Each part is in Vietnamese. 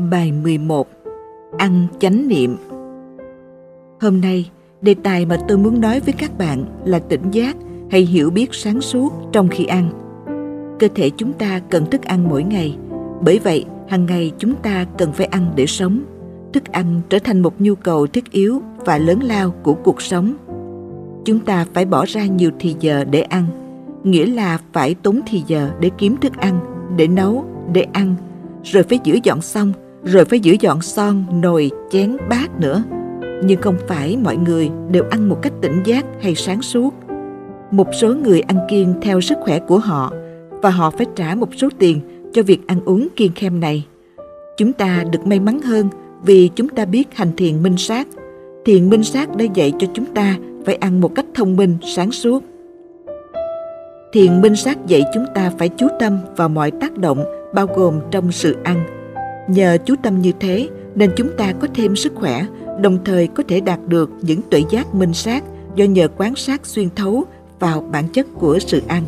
Bài 11. Ăn chánh niệm. Hôm nay, đề tài mà tôi muốn nói với các bạn là tỉnh giác hay hiểu biết sáng suốt trong khi ăn. Cơ thể chúng ta cần thức ăn mỗi ngày, bởi vậy hàng ngày chúng ta cần phải ăn để sống. Thức ăn trở thành một nhu cầu thiết yếu và lớn lao của cuộc sống. Chúng ta phải bỏ ra nhiều thì giờ để ăn, nghĩa là phải tốn thì giờ để kiếm thức ăn, để nấu, để ăn, rồi phải rửa dọn xong, rồi phải rửa dọn son, nồi, chén, bát nữa. Nhưng không phải mọi người đều ăn một cách tỉnh giác hay sáng suốt. Một số người ăn kiêng theo sức khỏe của họ và họ phải trả một số tiền cho việc ăn uống kiêng khem này. Chúng ta được may mắn hơn vì chúng ta biết hành thiền minh sát. Thiền minh sát đã dạy cho chúng ta phải ăn một cách thông minh, sáng suốt. Thiền minh sát dạy chúng ta phải chú tâm vào mọi tác động bao gồm trong sự ăn. Nhờ chú tâm như thế nên chúng ta có thêm sức khỏe, đồng thời có thể đạt được những tuệ giác minh sát do nhờ quan sát xuyên thấu vào bản chất của sự ăn.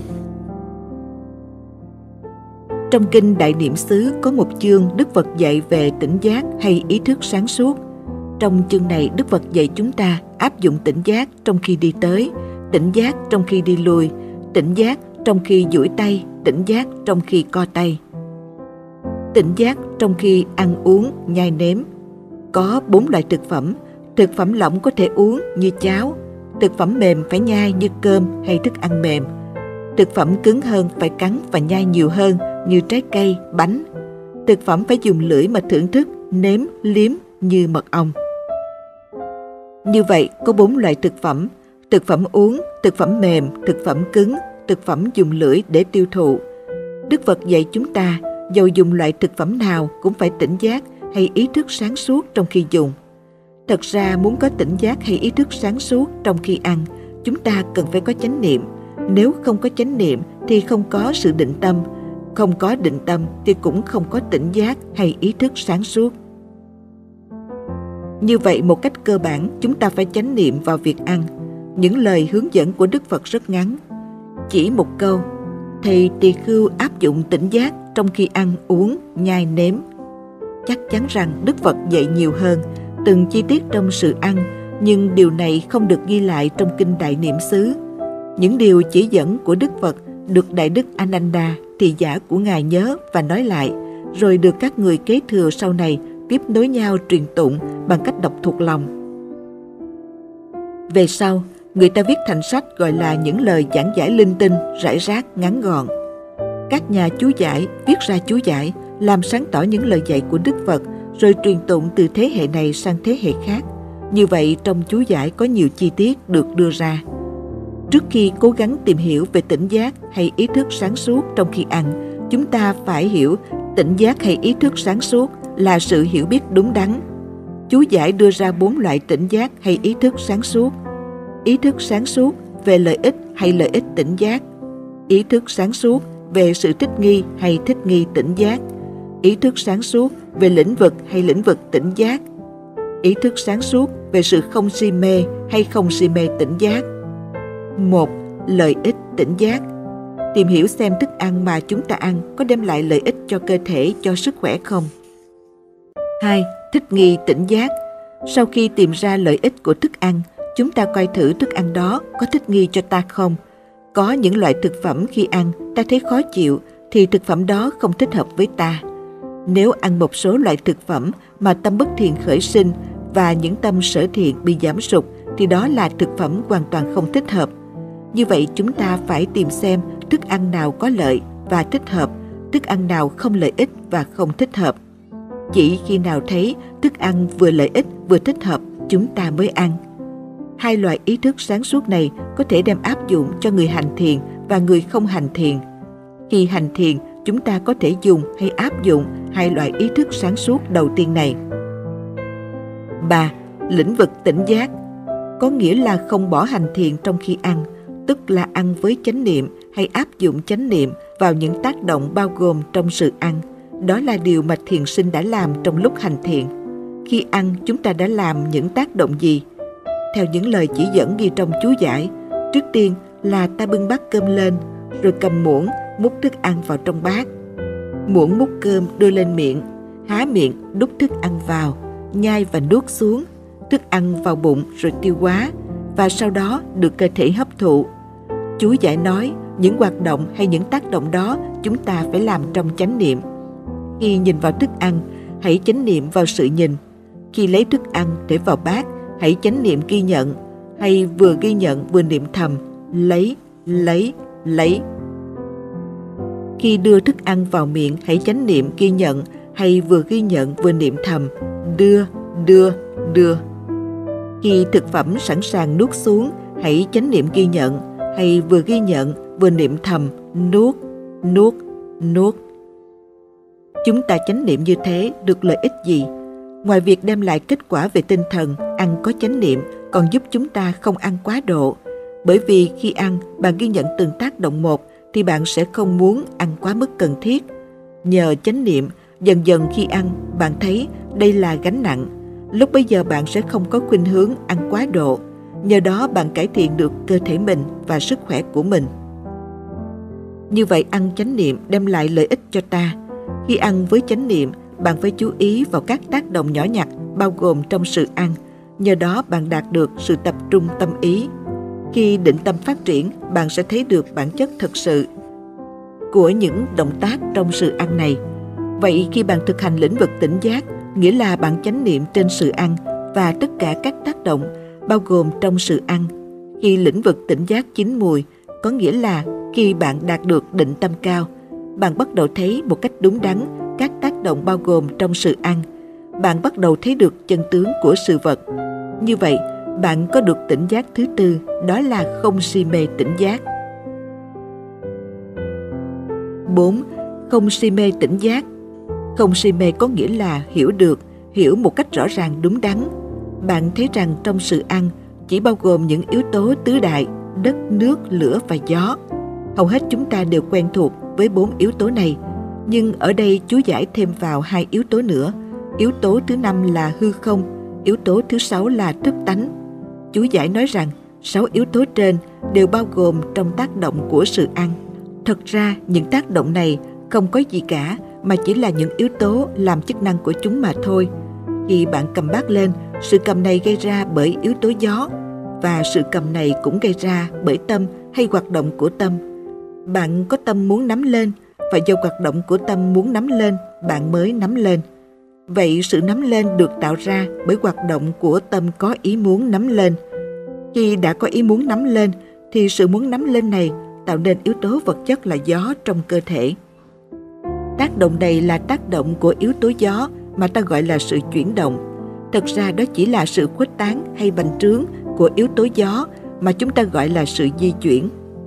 Trong kinh Đại Niệm xứ có một chương Đức Phật dạy về tỉnh giác hay ý thức sáng suốt. Trong chương này Đức Phật dạy chúng ta áp dụng tỉnh giác trong khi đi tới, tỉnh giác trong khi đi lui, tỉnh giác trong khi duỗi tay, tỉnh giác trong khi co tay. Tỉnh giác trong khi ăn uống, nhai nếm. Có 4 loại thực phẩm lỏng có thể uống như cháo, thực phẩm mềm phải nhai như cơm hay thức ăn mềm. Thực phẩm cứng hơn phải cắn và nhai nhiều hơn như trái cây, bánh. Thực phẩm phải dùng lưỡi mà thưởng thức, nếm, liếm như mật ong. Như vậy có 4 loại thực phẩm uống, thực phẩm mềm, thực phẩm cứng, thực phẩm dùng lưỡi để tiêu thụ. Đức Phật dạy chúng ta dầu dùng loại thực phẩm nào cũng phải tỉnh giác hay ý thức sáng suốt trong khi dùng. Thật ra muốn có tỉnh giác hay ý thức sáng suốt trong khi ăn, chúng ta cần phải có chánh niệm. Nếu không có chánh niệm thì không có sự định tâm. Không có định tâm thì cũng không có tỉnh giác hay ý thức sáng suốt. Như vậy một cách cơ bản chúng ta phải chánh niệm vào việc ăn. Những lời hướng dẫn của Đức Phật rất ngắn. Chỉ một câu: Thầy tỳ khưu áp dụng tỉnh giác trong khi ăn uống, nhai nếm. Chắc chắn rằng Đức Phật dạy nhiều hơn từng chi tiết trong sự ăn, nhưng điều này không được ghi lại trong kinh Đại Niệm xứ. Những điều chỉ dẫn của Đức Phật được Đại Đức Ananda, thị giả của Ngài nhớ và nói lại, rồi được các người kế thừa sau này tiếp nối nhau truyền tụng bằng cách đọc thuộc lòng. Về sau, người ta viết thành sách gọi là những lời giảng giải linh tinh, rải rác, ngắn gọn. Các nhà chú giải viết ra chú giải, làm sáng tỏ những lời dạy của Đức Phật, rồi truyền tụng từ thế hệ này sang thế hệ khác. Như vậy trong chú giải có nhiều chi tiết được đưa ra. Trước khi cố gắng tìm hiểu về tỉnh giác hay ý thức sáng suốt trong khi ăn, chúng ta phải hiểu tỉnh giác hay ý thức sáng suốt là sự hiểu biết đúng đắn. Chú giải đưa ra 4 loại tỉnh giác hay ý thức sáng suốt. Ý thức sáng suốt về lợi ích hay lợi ích tỉnh giác. Ý thức sáng suốt về sự thích nghi hay thích nghi tỉnh giác. Ý thức sáng suốt về lĩnh vực hay lĩnh vực tỉnh giác. Ý thức sáng suốt về sự không si mê hay không si mê tỉnh giác. 1. Lợi ích tỉnh giác. Tìm hiểu xem thức ăn mà chúng ta ăn có đem lại lợi ích cho cơ thể, cho sức khỏe không. 2. Thích nghi tỉnh giác. Sau khi tìm ra lợi ích của thức ăn, chúng ta coi thử thức ăn đó có thích nghi cho ta không. Có những loại thực phẩm khi ăn ta thấy khó chịu thì thực phẩm đó không thích hợp với ta. Nếu ăn một số loại thực phẩm mà tâm bất thiện khởi sinh và những tâm sở thiện bị giảm sút thì đó là thực phẩm hoàn toàn không thích hợp. Như vậy chúng ta phải tìm xem thức ăn nào có lợi và thích hợp, thức ăn nào không lợi ích và không thích hợp. Chỉ khi nào thấy thức ăn vừa lợi ích vừa thích hợp, chúng ta mới ăn. 2 loại ý thức sáng suốt này có thể đem áp dụng cho người hành thiền và người không hành thiền. Khi hành thiền, chúng ta có thể dùng hay áp dụng 2 loại ý thức sáng suốt đầu tiên này. 3. Lĩnh vực tỉnh giác. Có nghĩa là không bỏ hành thiền trong khi ăn, tức là ăn với chánh niệm hay áp dụng chánh niệm vào những tác động bao gồm trong sự ăn. Đó là điều mà thiền sinh đã làm trong lúc hành thiền. Khi ăn, chúng ta đã làm những tác động gì? Theo những lời chỉ dẫn ghi trong chú giải, trước tiên là ta bưng bát cơm lên, rồi cầm muỗng múc thức ăn vào trong bát. Muỗng múc cơm đưa lên miệng. há miệng đút thức ăn vào, nhai và nuốt xuống, thức ăn vào bụng rồi tiêu hóa, và sau đó được cơ thể hấp thụ. Chú giải nói, những hoạt động hay những tác động đó chúng ta phải làm trong chánh niệm. Khi nhìn vào thức ăn, hãy chánh niệm vào sự nhìn. Khi lấy thức ăn để vào bát, hãy chánh niệm ghi nhận, hay vừa ghi nhận vừa niệm thầm, lấy, lấy, lấy. Khi đưa thức ăn vào miệng, hãy chánh niệm ghi nhận, hay vừa ghi nhận vừa niệm thầm, đưa, đưa, đưa. Khi thực phẩm sẵn sàng nuốt xuống, hãy chánh niệm ghi nhận, hay vừa ghi nhận vừa niệm thầm, nuốt, nuốt, nuốt. Chúng ta chánh niệm như thế được lợi ích gì? Ngoài việc đem lại kết quả về tinh thần, ăn có chánh niệm còn giúp chúng ta không ăn quá độ. Bởi vì khi ăn, bạn ghi nhận từng tác động một, thì bạn sẽ không muốn ăn quá mức cần thiết. Nhờ chánh niệm, dần dần khi ăn, bạn thấy đây là gánh nặng. Lúc bấy giờ bạn sẽ không có khuynh hướng ăn quá độ. Nhờ đó bạn cải thiện được cơ thể mình và sức khỏe của mình. Như vậy ăn chánh niệm đem lại lợi ích cho ta. Khi ăn với chánh niệm, bạn phải chú ý vào các tác động nhỏ nhặt bao gồm trong sự ăn. Nhờ đó bạn đạt được sự tập trung tâm ý. Khi định tâm phát triển, bạn sẽ thấy được bản chất thực sự của những động tác trong sự ăn này. Vậy khi bạn thực hành lĩnh vực tỉnh giác, nghĩa là bạn chánh niệm trên sự ăn và tất cả các tác động bao gồm trong sự ăn. Khi lĩnh vực tỉnh giác chín mùi, có nghĩa là khi bạn đạt được định tâm cao, bạn bắt đầu thấy một cách đúng đắn các tác động bao gồm trong sự ăn. Bạn bắt đầu thấy được chân tướng của sự vật. Như vậy, bạn có được tỉnh giác thứ tư, đó là không si mê tỉnh giác. 4. Không si mê tỉnh giác. Không si mê có nghĩa là hiểu được, hiểu một cách rõ ràng đúng đắn. Bạn thấy rằng trong sự ăn chỉ bao gồm những yếu tố tứ đại, đất, nước, lửa và gió. Hầu hết chúng ta đều quen thuộc với 4 yếu tố này, nhưng ở đây chú giải thêm vào 2 yếu tố nữa. Yếu tố thứ 5 là hư không, yếu tố thứ 6 là thức tánh. Chú giải nói rằng 6 yếu tố trên đều bao gồm trong tác động của sự ăn. Thật ra những tác động này không có gì cả, mà chỉ là những yếu tố làm chức năng của chúng mà thôi. Khi bạn cầm bát lên, sự cầm này gây ra bởi yếu tố gió, và sự cầm này cũng gây ra bởi tâm hay hoạt động của tâm. Bạn có tâm muốn nắm lên, và do hoạt động của tâm muốn nắm lên, bạn mới nắm lên. Vậy sự nắm lên được tạo ra bởi hoạt động của tâm có ý muốn nắm lên. Khi đã có ý muốn nắm lên, thì sự muốn nắm lên này tạo nên yếu tố vật chất là gió trong cơ thể. Tác động này là tác động của yếu tố gió mà ta gọi là sự chuyển động. Thực ra đó chỉ là sự khuếch tán hay bành trướng của yếu tố gió mà chúng ta gọi là sự di chuyển.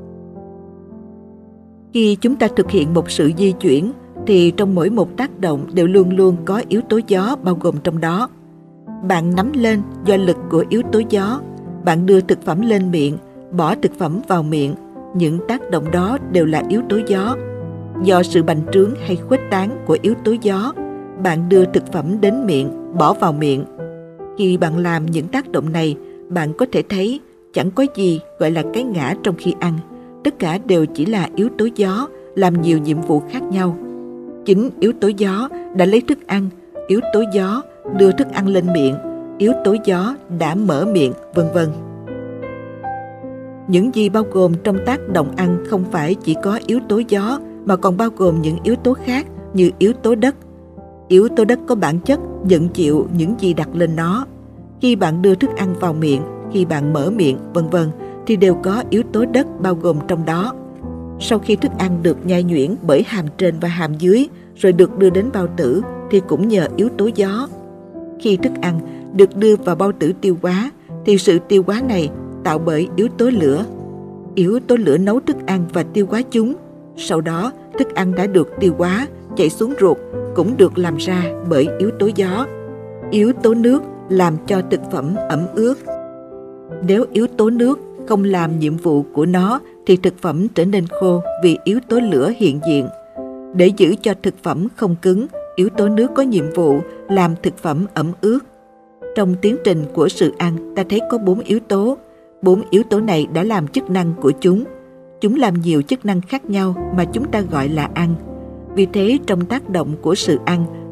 Khi chúng ta thực hiện một sự di chuyển, thì trong mỗi một tác động đều luôn luôn có yếu tố gió bao gồm trong đó. Bạn nắm lên do lực của yếu tố gió. Bạn đưa thực phẩm lên miệng, bỏ thực phẩm vào miệng. Những tác động đó đều là yếu tố gió. Do sự bành trướng hay khuếch tán của yếu tố gió, bạn đưa thực phẩm đến miệng, bỏ vào miệng. Khi bạn làm những tác động này, bạn có thể thấy chẳng có gì gọi là cái ngã trong khi ăn. Tất cả đều chỉ là yếu tố gió làm nhiều nhiệm vụ khác nhau. Chính yếu tố gió đã lấy thức ăn, yếu tố gió đưa thức ăn lên miệng, yếu tố gió đã mở miệng, vân vân. Những gì bao gồm trong tác động ăn không phải chỉ có yếu tố gió, mà còn bao gồm những yếu tố khác như yếu tố đất. Yếu tố đất có bản chất nhận chịu những gì đặt lên nó. Khi bạn đưa thức ăn vào miệng, khi bạn mở miệng, vân vân, thì đều có yếu tố đất bao gồm trong đó. Sau khi thức ăn được nhai nhuyễn bởi hàm trên và hàm dưới, rồi được đưa đến bao tử, thì cũng nhờ yếu tố gió. Khi thức ăn được đưa vào bao tử tiêu hóa, thì sự tiêu hóa này tạo bởi yếu tố lửa. Yếu tố lửa nấu thức ăn và tiêu hóa chúng. Sau đó, thức ăn đã được tiêu hóa, chạy xuống ruột, cũng được làm ra bởi yếu tố gió. Yếu tố nước làm cho thực phẩm ẩm ướt. Nếu yếu tố nước không làm nhiệm vụ của nó, thì thực phẩm trở nên khô vì yếu tố lửa hiện diện. Để giữ cho thực phẩm không cứng, yếu tố nước có nhiệm vụ làm thực phẩm ẩm ướt. Trong tiến trình của sự ăn, ta thấy có 4 yếu tố. 4 yếu tố này đã làm chức năng của chúng. Chúng làm nhiều chức năng khác nhau mà chúng ta gọi là ăn. Vì thế, trong tác động của sự ăn,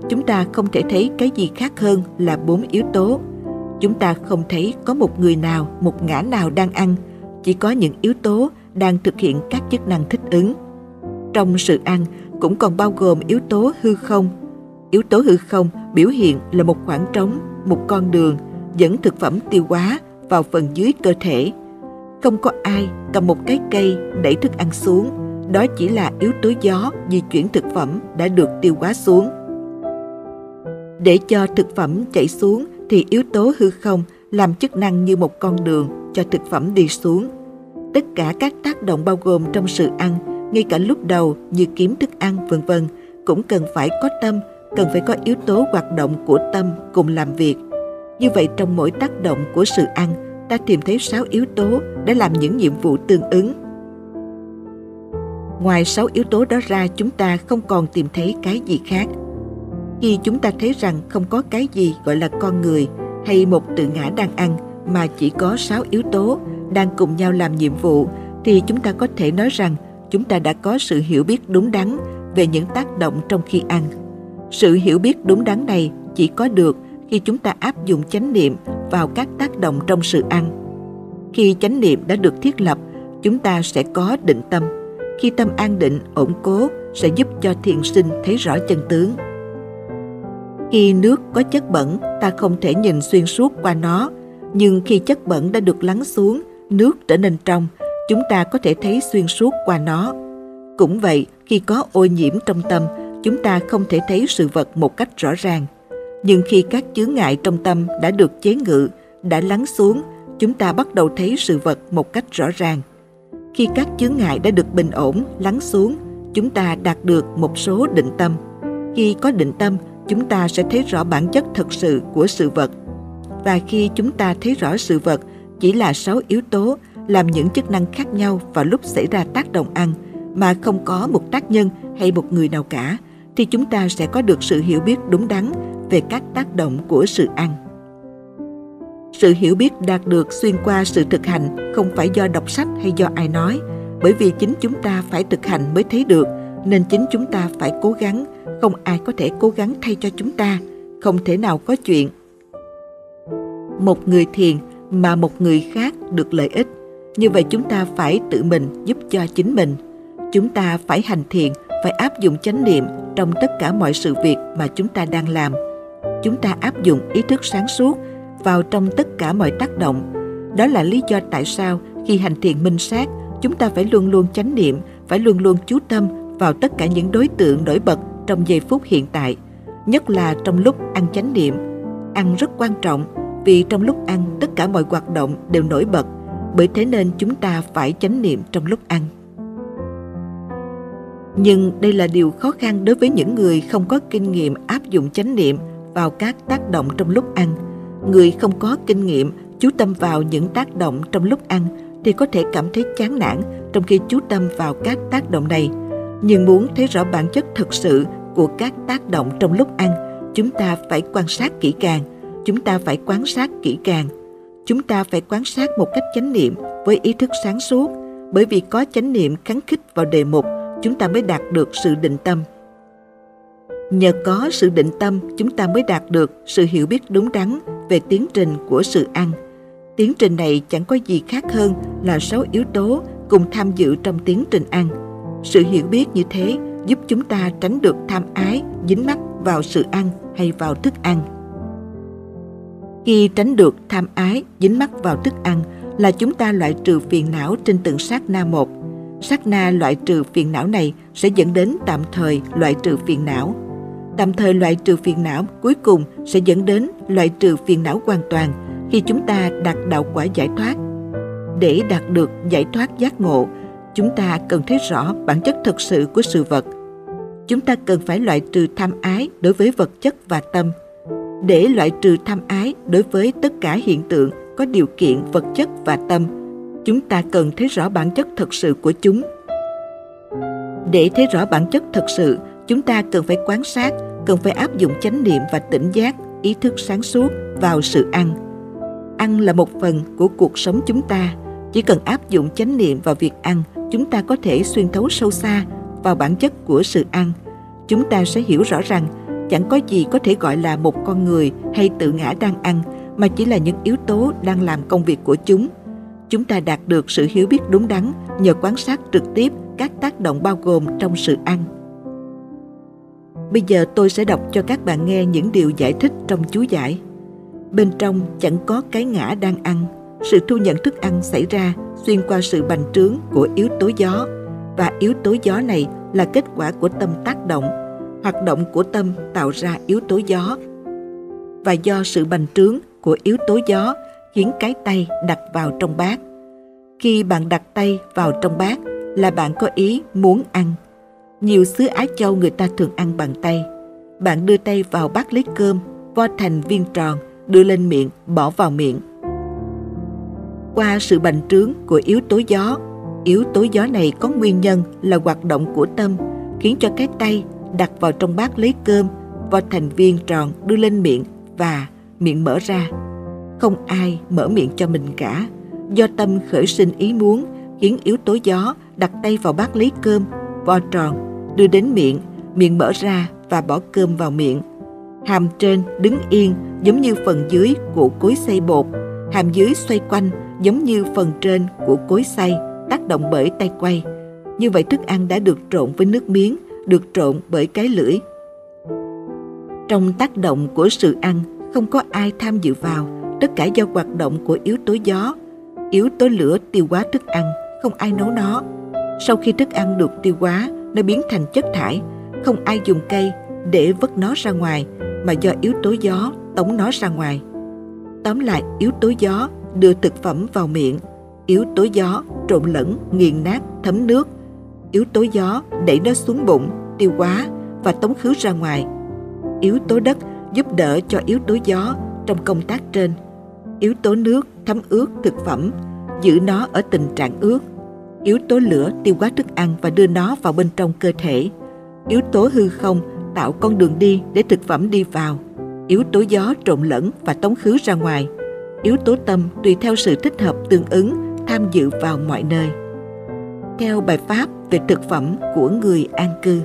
chúng ta không thể thấy cái gì khác hơn là 4 yếu tố. Chúng ta không thấy có một người nào, một ngã nào đang ăn, chỉ có những yếu tố đang thực hiện các chức năng thích ứng. Trong sự ăn cũng còn bao gồm yếu tố hư không. Yếu tố hư không biểu hiện là một khoảng trống, một con đường dẫn thực phẩm tiêu hóa vào phần dưới cơ thể. Không có ai cầm một cái cây đẩy thức ăn xuống, đó chỉ là yếu tố gió di chuyển thực phẩm đã được tiêu hóa xuống. Để cho thực phẩm chảy xuống thì yếu tố hư không làm chức năng như một con đường cho thực phẩm đi xuống. Tất cả các tác động bao gồm trong sự ăn, ngay cả lúc đầu như kiếm thức ăn v.v. cũng cần phải có tâm, cần phải có yếu tố hoạt động của tâm cùng làm việc. Như vậy trong mỗi tác động của sự ăn, ta tìm thấy 6 yếu tố để làm những nhiệm vụ tương ứng. Ngoài 6 yếu tố đó ra, chúng ta không còn tìm thấy cái gì khác. Khi chúng ta thấy rằng không có cái gì gọi là con người hay một tự ngã đang ăn, mà chỉ có 6 yếu tố đang cùng nhau làm nhiệm vụ, thì chúng ta có thể nói rằng chúng ta đã có sự hiểu biết đúng đắn về những tác động trong khi ăn. Sự hiểu biết đúng đắn này chỉ có được khi chúng ta áp dụng chánh niệm vào các tác động trong sự ăn. Khi chánh niệm đã được thiết lập, chúng ta sẽ có định tâm. Khi tâm an định, ổn cố sẽ giúp cho thiền sinh thấy rõ chân tướng. Khi nước có chất bẩn, ta không thể nhìn xuyên suốt qua nó, nhưng khi chất bẩn đã được lắng xuống, nước trở nên trong, chúng ta có thể thấy xuyên suốt qua nó. Cũng vậy, khi có ô nhiễm trong tâm, chúng ta không thể thấy sự vật một cách rõ ràng. Nhưng khi các chướng ngại trong tâm đã được chế ngự, đã lắng xuống, chúng ta bắt đầu thấy sự vật một cách rõ ràng. Khi các chướng ngại đã được bình ổn, lắng xuống, chúng ta đạt được một số định tâm. Khi có định tâm, chúng ta sẽ thấy rõ bản chất thực sự của sự vật. Và khi chúng ta thấy rõ sự vật chỉ là 6 yếu tố làm những chức năng khác nhau vào lúc xảy ra tác động ăn, mà không có một tác nhân hay một người nào cả, thì chúng ta sẽ có được sự hiểu biết đúng đắn về các tác động của sự ăn. Sự hiểu biết đạt được xuyên qua sự thực hành không phải do đọc sách hay do ai nói, bởi vì chính chúng ta phải thực hành mới thấy được, nên chính chúng ta phải cố gắng, không ai có thể cố gắng thay cho chúng ta, không thể nào có chuyện một người thiền mà một người khác được lợi ích. Như vậy chúng ta phải tự mình giúp cho chính mình. Chúng ta phải hành thiền, phải áp dụng chánh niệm trong tất cả mọi sự việc mà chúng ta đang làm. Chúng ta áp dụng ý thức sáng suốt vào trong tất cả mọi tác động. Đó là lý do tại sao khi hành thiền minh sát, chúng ta phải luôn luôn chánh niệm, phải luôn luôn chú tâm vào tất cả những đối tượng nổi bật trong giây phút hiện tại. Nhất là trong lúc ăn chánh niệm. Ăn rất quan trọng, vì trong lúc ăn tất cả mọi hoạt động đều nổi bật, bởi thế nên chúng ta phải chánh niệm trong lúc ăn. Nhưng đây là điều khó khăn đối với những người không có kinh nghiệm áp dụng chánh niệm vào các tác động trong lúc ăn. Người không có kinh nghiệm chú tâm vào những tác động trong lúc ăn thì có thể cảm thấy chán nản trong khi chú tâm vào các tác động này. Nhưng muốn thấy rõ bản chất thực sự của các tác động trong lúc ăn, chúng ta phải quan sát kỹ càng. Chúng ta phải quan sát kỹ càng. Chúng ta phải quan sát một cách chánh niệm với ý thức sáng suốt, bởi vì có chánh niệm khắng khích vào đề mục, chúng ta mới đạt được sự định tâm. Nhờ có sự định tâm, chúng ta mới đạt được sự hiểu biết đúng đắn về tiến trình của sự ăn. Tiến trình này chẳng có gì khác hơn là 6 yếu tố cùng tham dự trong tiến trình ăn. Sự hiểu biết như thế giúp chúng ta tránh được tham ái, dính mắc vào sự ăn hay vào thức ăn. Khi tránh được tham ái, dính mắc vào thức ăn là chúng ta loại trừ phiền não trên từng sát na một. Sát na loại trừ phiền não này sẽ dẫn đến tạm thời loại trừ phiền não. Tạm thời loại trừ phiền não cuối cùng sẽ dẫn đến loại trừ phiền não hoàn toàn khi chúng ta đạt đạo quả giải thoát. Để đạt được giải thoát giác ngộ, chúng ta cần thấy rõ bản chất thực sự của sự vật. Chúng ta cần phải loại trừ tham ái đối với vật chất và tâm. Để loại trừ tham ái đối với tất cả hiện tượng có điều kiện vật chất và tâm, chúng ta cần thấy rõ bản chất thực sự của chúng. Để thấy rõ bản chất thực sự, chúng ta cần phải quan sát, cần phải áp dụng chánh niệm và tỉnh giác, ý thức sáng suốt vào sự ăn. Ăn là một phần của cuộc sống chúng ta. Chỉ cần áp dụng chánh niệm vào việc ăn, chúng ta có thể xuyên thấu sâu xa vào bản chất của sự ăn. Chúng ta sẽ hiểu rõ rằng chẳng có gì có thể gọi là một con người hay tự ngã đang ăn, mà chỉ là những yếu tố đang làm công việc của chúng. Chúng ta đạt được sự hiểu biết đúng đắn nhờ quan sát trực tiếp các tác động bao gồm trong sự ăn. Bây giờ tôi sẽ đọc cho các bạn nghe những điều giải thích trong chú giải. Bên trong chẳng có cái ngã đang ăn. Sự thu nhận thức ăn xảy ra xuyên qua sự bành trướng của yếu tố gió, và yếu tố gió này là kết quả của tâm tác động. Hoạt động của tâm tạo ra yếu tố gió, và do sự bành trướng của yếu tố gió khiến cái tay đặt vào trong bát. Khi bạn đặt tay vào trong bát là bạn có ý muốn ăn. Nhiều xứ Á Châu người ta thường ăn bằng tay. Bạn đưa tay vào bát lấy cơm, vo thành viên tròn, đưa lên miệng, bỏ vào miệng. Qua sự bành trướng của yếu tố gió này có nguyên nhân là hoạt động của tâm, khiến cho cái tay đặt vào trong bát lấy cơm, vo thành viên tròn, đưa lên miệng và miệng mở ra. Không ai mở miệng cho mình cả. Do tâm khởi sinh ý muốn, khiến yếu tố gió đặt tay vào bát lấy cơm, vo tròn, đưa đến miệng, miệng mở ra và bỏ cơm vào miệng. Hàm trên đứng yên giống như phần dưới của cối xay bột, hàm dưới xoay quanh giống như phần trên của cối xay, tác động bởi tay quay. Như vậy thức ăn đã được trộn với nước miếng, được trộn bởi cái lưỡi. Trong tác động của sự ăn, không có ai tham dự vào, tất cả do hoạt động của yếu tố gió. Yếu tố lửa tiêu hóa thức ăn, không ai nấu nó. Sau khi thức ăn được tiêu hóa, nó biến thành chất thải, không ai dùng cây để vớt nó ra ngoài, mà do yếu tố gió tống nó ra ngoài. Tóm lại, yếu tố gió đưa thực phẩm vào miệng, yếu tố gió trộn lẫn, nghiền nát, thấm nước, yếu tố gió đẩy nó xuống bụng, tiêu hóa và tống khứ ra ngoài. Yếu tố đất giúp đỡ cho yếu tố gió trong công tác trên. Yếu tố nước thấm ướt thực phẩm, giữ nó ở tình trạng ướt. Yếu tố lửa tiêu hóa thức ăn và đưa nó vào bên trong cơ thể. Yếu tố hư không tạo con đường đi để thực phẩm đi vào. Yếu tố gió trộn lẫn và tống khứ ra ngoài. Yếu tố tâm tùy theo sự thích hợp tương ứng tham dự vào mọi nơi. Theo bài pháp về thực phẩm của người an cư.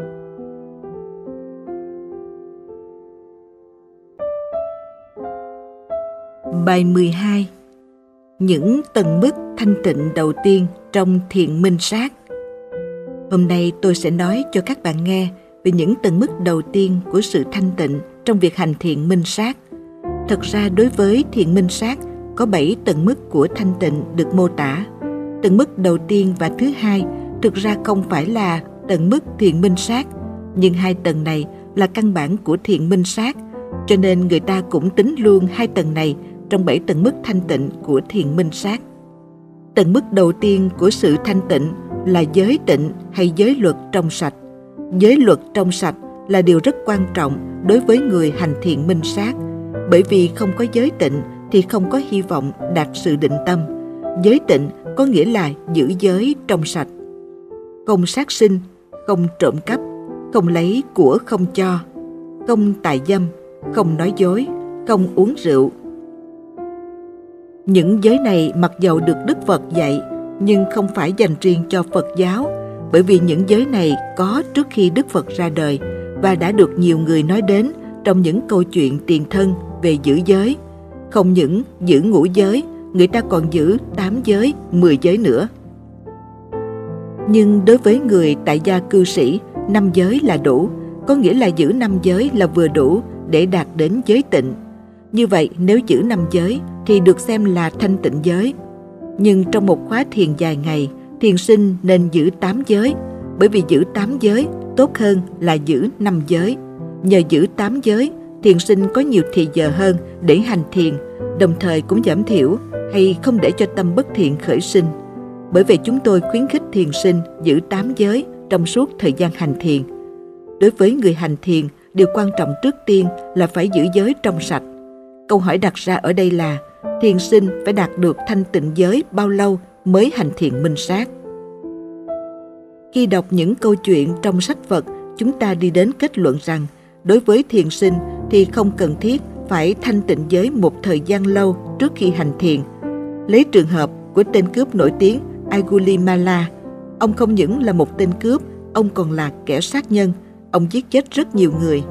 Bài 12. Những tầng mức thanh tịnh đầu tiên trong thiền minh sát. Hôm nay tôi sẽ nói cho các bạn nghe về những tầng mức đầu tiên của sự thanh tịnh trong việc hành thiền minh sát. Thật ra đối với thiền minh sát có 7 tầng mức của thanh tịnh được mô tả. Tầng mức đầu tiên và thứ hai thực ra không phải là tầng mức thiền minh sát, nhưng hai tầng này là căn bản của thiền minh sát, cho nên người ta cũng tính luôn hai tầng này trong 7 tầng mức thanh tịnh của thiền minh sát. Tầng mức đầu tiên của sự thanh tịnh là giới tịnh hay giới luật trong sạch. Giới luật trong sạch là điều rất quan trọng đối với người hành thiền minh sát, bởi vì không có giới tịnh thì không có hy vọng đạt sự định tâm. Giới tịnh có nghĩa là giữ giới trong sạch. Không sát sinh, không trộm cắp, không lấy của không cho, không tà dâm, không nói dối, không uống rượu. Những giới này mặc dầu được Đức Phật dạy, nhưng không phải dành riêng cho Phật giáo, bởi vì những giới này có trước khi Đức Phật ra đời và đã được nhiều người nói đến trong những câu chuyện tiền thân về giữ giới. Không những giữ ngũ giới, người ta còn giữ 8 giới, 10 giới nữa. Nhưng đối với người tại gia cư sĩ, 5 giới là đủ, có nghĩa là giữ 5 giới là vừa đủ để đạt đến giới tịnh. Như vậy, nếu giữ 5 giới thì được xem là thanh tịnh giới. Nhưng trong một khóa thiền dài ngày, thiền sinh nên giữ 8 giới, bởi vì giữ 8 giới tốt hơn là giữ 5 giới. Nhờ giữ 8 giới, thiền sinh có nhiều thì giờ hơn để hành thiền, đồng thời cũng giảm thiểu hay không để cho tâm bất thiện khởi sinh. Bởi vậy chúng tôi khuyến khích thiền sinh giữ 8 giới trong suốt thời gian hành thiền. Đối với người hành thiền, điều quan trọng trước tiên là phải giữ giới trong sạch. Câu hỏi đặt ra ở đây là thiền sinh phải đạt được thanh tịnh giới bao lâu mới hành thiền minh sát? Khi đọc những câu chuyện trong sách Phật, chúng ta đi đến kết luận rằng đối với thiền sinh thì không cần thiết phải thanh tịnh giới một thời gian lâu trước khi hành thiền. Lấy trường hợp của tên cướp nổi tiếng Angulimala, ông không những là một tên cướp, ông còn là kẻ sát nhân. Ông giết chết rất nhiều người.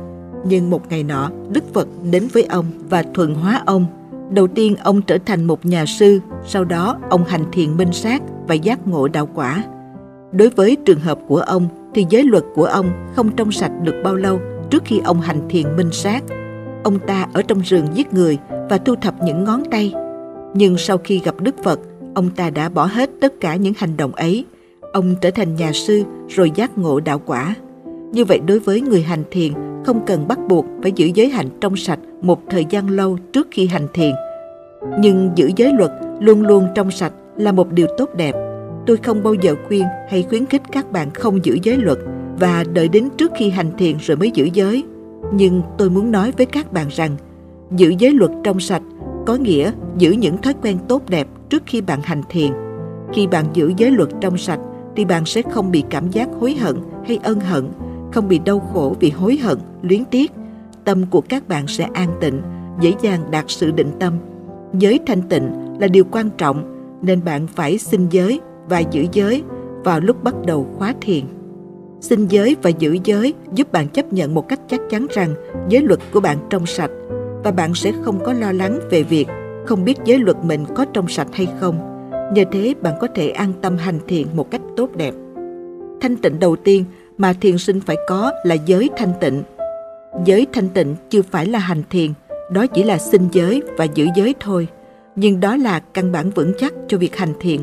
Nhưng một ngày nọ, Đức Phật đến với ông và thuần hóa ông. Đầu tiên ông trở thành một nhà sư, sau đó ông hành thiền minh sát và giác ngộ đạo quả. Đối với trường hợp của ông thì giới luật của ông không trong sạch được bao lâu trước khi ông hành thiền minh sát. Ông ta ở trong rừng giết người và thu thập những ngón tay. Nhưng sau khi gặp Đức Phật, ông ta đã bỏ hết tất cả những hành động ấy. Ông trở thành nhà sư rồi giác ngộ đạo quả. Như vậy đối với người hành thiền không cần bắt buộc phải giữ giới hạnh trong sạch một thời gian lâu trước khi hành thiền. Nhưng giữ giới luật luôn luôn trong sạch là một điều tốt đẹp. Tôi không bao giờ khuyên hay khuyến khích các bạn không giữ giới luật và đợi đến trước khi hành thiền rồi mới giữ giới. Nhưng tôi muốn nói với các bạn rằng giữ giới luật trong sạch có nghĩa giữ những thói quen tốt đẹp trước khi bạn hành thiền. Khi bạn giữ giới luật trong sạch thì bạn sẽ không bị cảm giác hối hận hay ân hận, không bị đau khổ vì hối hận, luyến tiếc. Tâm của các bạn sẽ an tịnh, dễ dàng đạt sự định tâm. Giới thanh tịnh là điều quan trọng, nên bạn phải xin giới và giữ giới vào lúc bắt đầu khóa thiền. Xin giới và giữ giới giúp bạn chấp nhận một cách chắc chắn rằng giới luật của bạn trong sạch, và bạn sẽ không có lo lắng về việc không biết giới luật mình có trong sạch hay không. Nhờ thế bạn có thể an tâm hành thiền một cách tốt đẹp. Thanh tịnh đầu tiên mà thiền sinh phải có là giới thanh tịnh. Giới thanh tịnh chưa phải là hành thiền, đó chỉ là xin giới và giữ giới thôi. Nhưng đó là căn bản vững chắc cho việc hành thiền.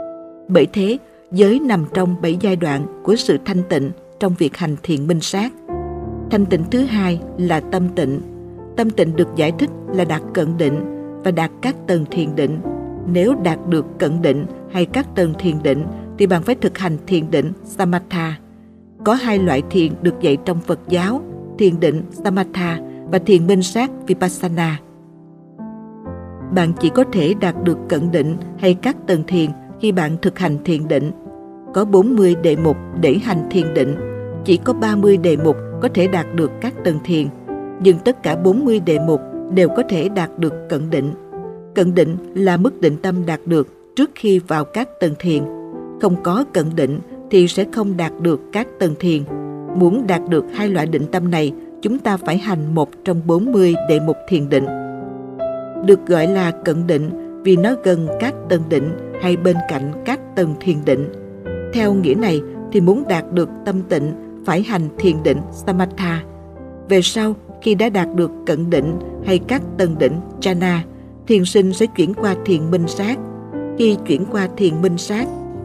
Bởi thế, giới nằm trong 7 giai đoạn của sự thanh tịnh trong việc hành thiền minh sát. Thanh tịnh thứ hai là tâm tịnh. Tâm tịnh được giải thích là đạt cận định và đạt các tầng thiền định. Nếu đạt được cận định hay các tầng thiền định thì bạn phải thực hành thiền định Samatha. Có 2 loại thiền được dạy trong Phật giáo, thiền định Samatha và thiền minh sát Vipassana. Bạn chỉ có thể đạt được cận định hay các tầng thiền khi bạn thực hành thiền định. Có 40 đề mục để hành thiền định, chỉ có 30 đề mục có thể đạt được các tầng thiền, nhưng tất cả 40 đề mục đều có thể đạt được cận định. Cận định là mức định tâm đạt được trước khi vào các tầng thiền. Không có cận định thì sẽ không đạt được các tầng thiền. Muốn đạt được 2 loại định tâm này, chúng ta phải hành một trong 40 đề mục thiền định. Được gọi là cận định vì nó gần các tầng định hay bên cạnh các tầng thiền định. Theo nghĩa này thì muốn đạt được tâm tịnh phải hành thiền định Samatha. Về sau, khi đã đạt được cận định hay các tầng định Jhana, thiền sinh sẽ chuyển qua thiền minh sát. Khi chuyển qua thiền minh sát,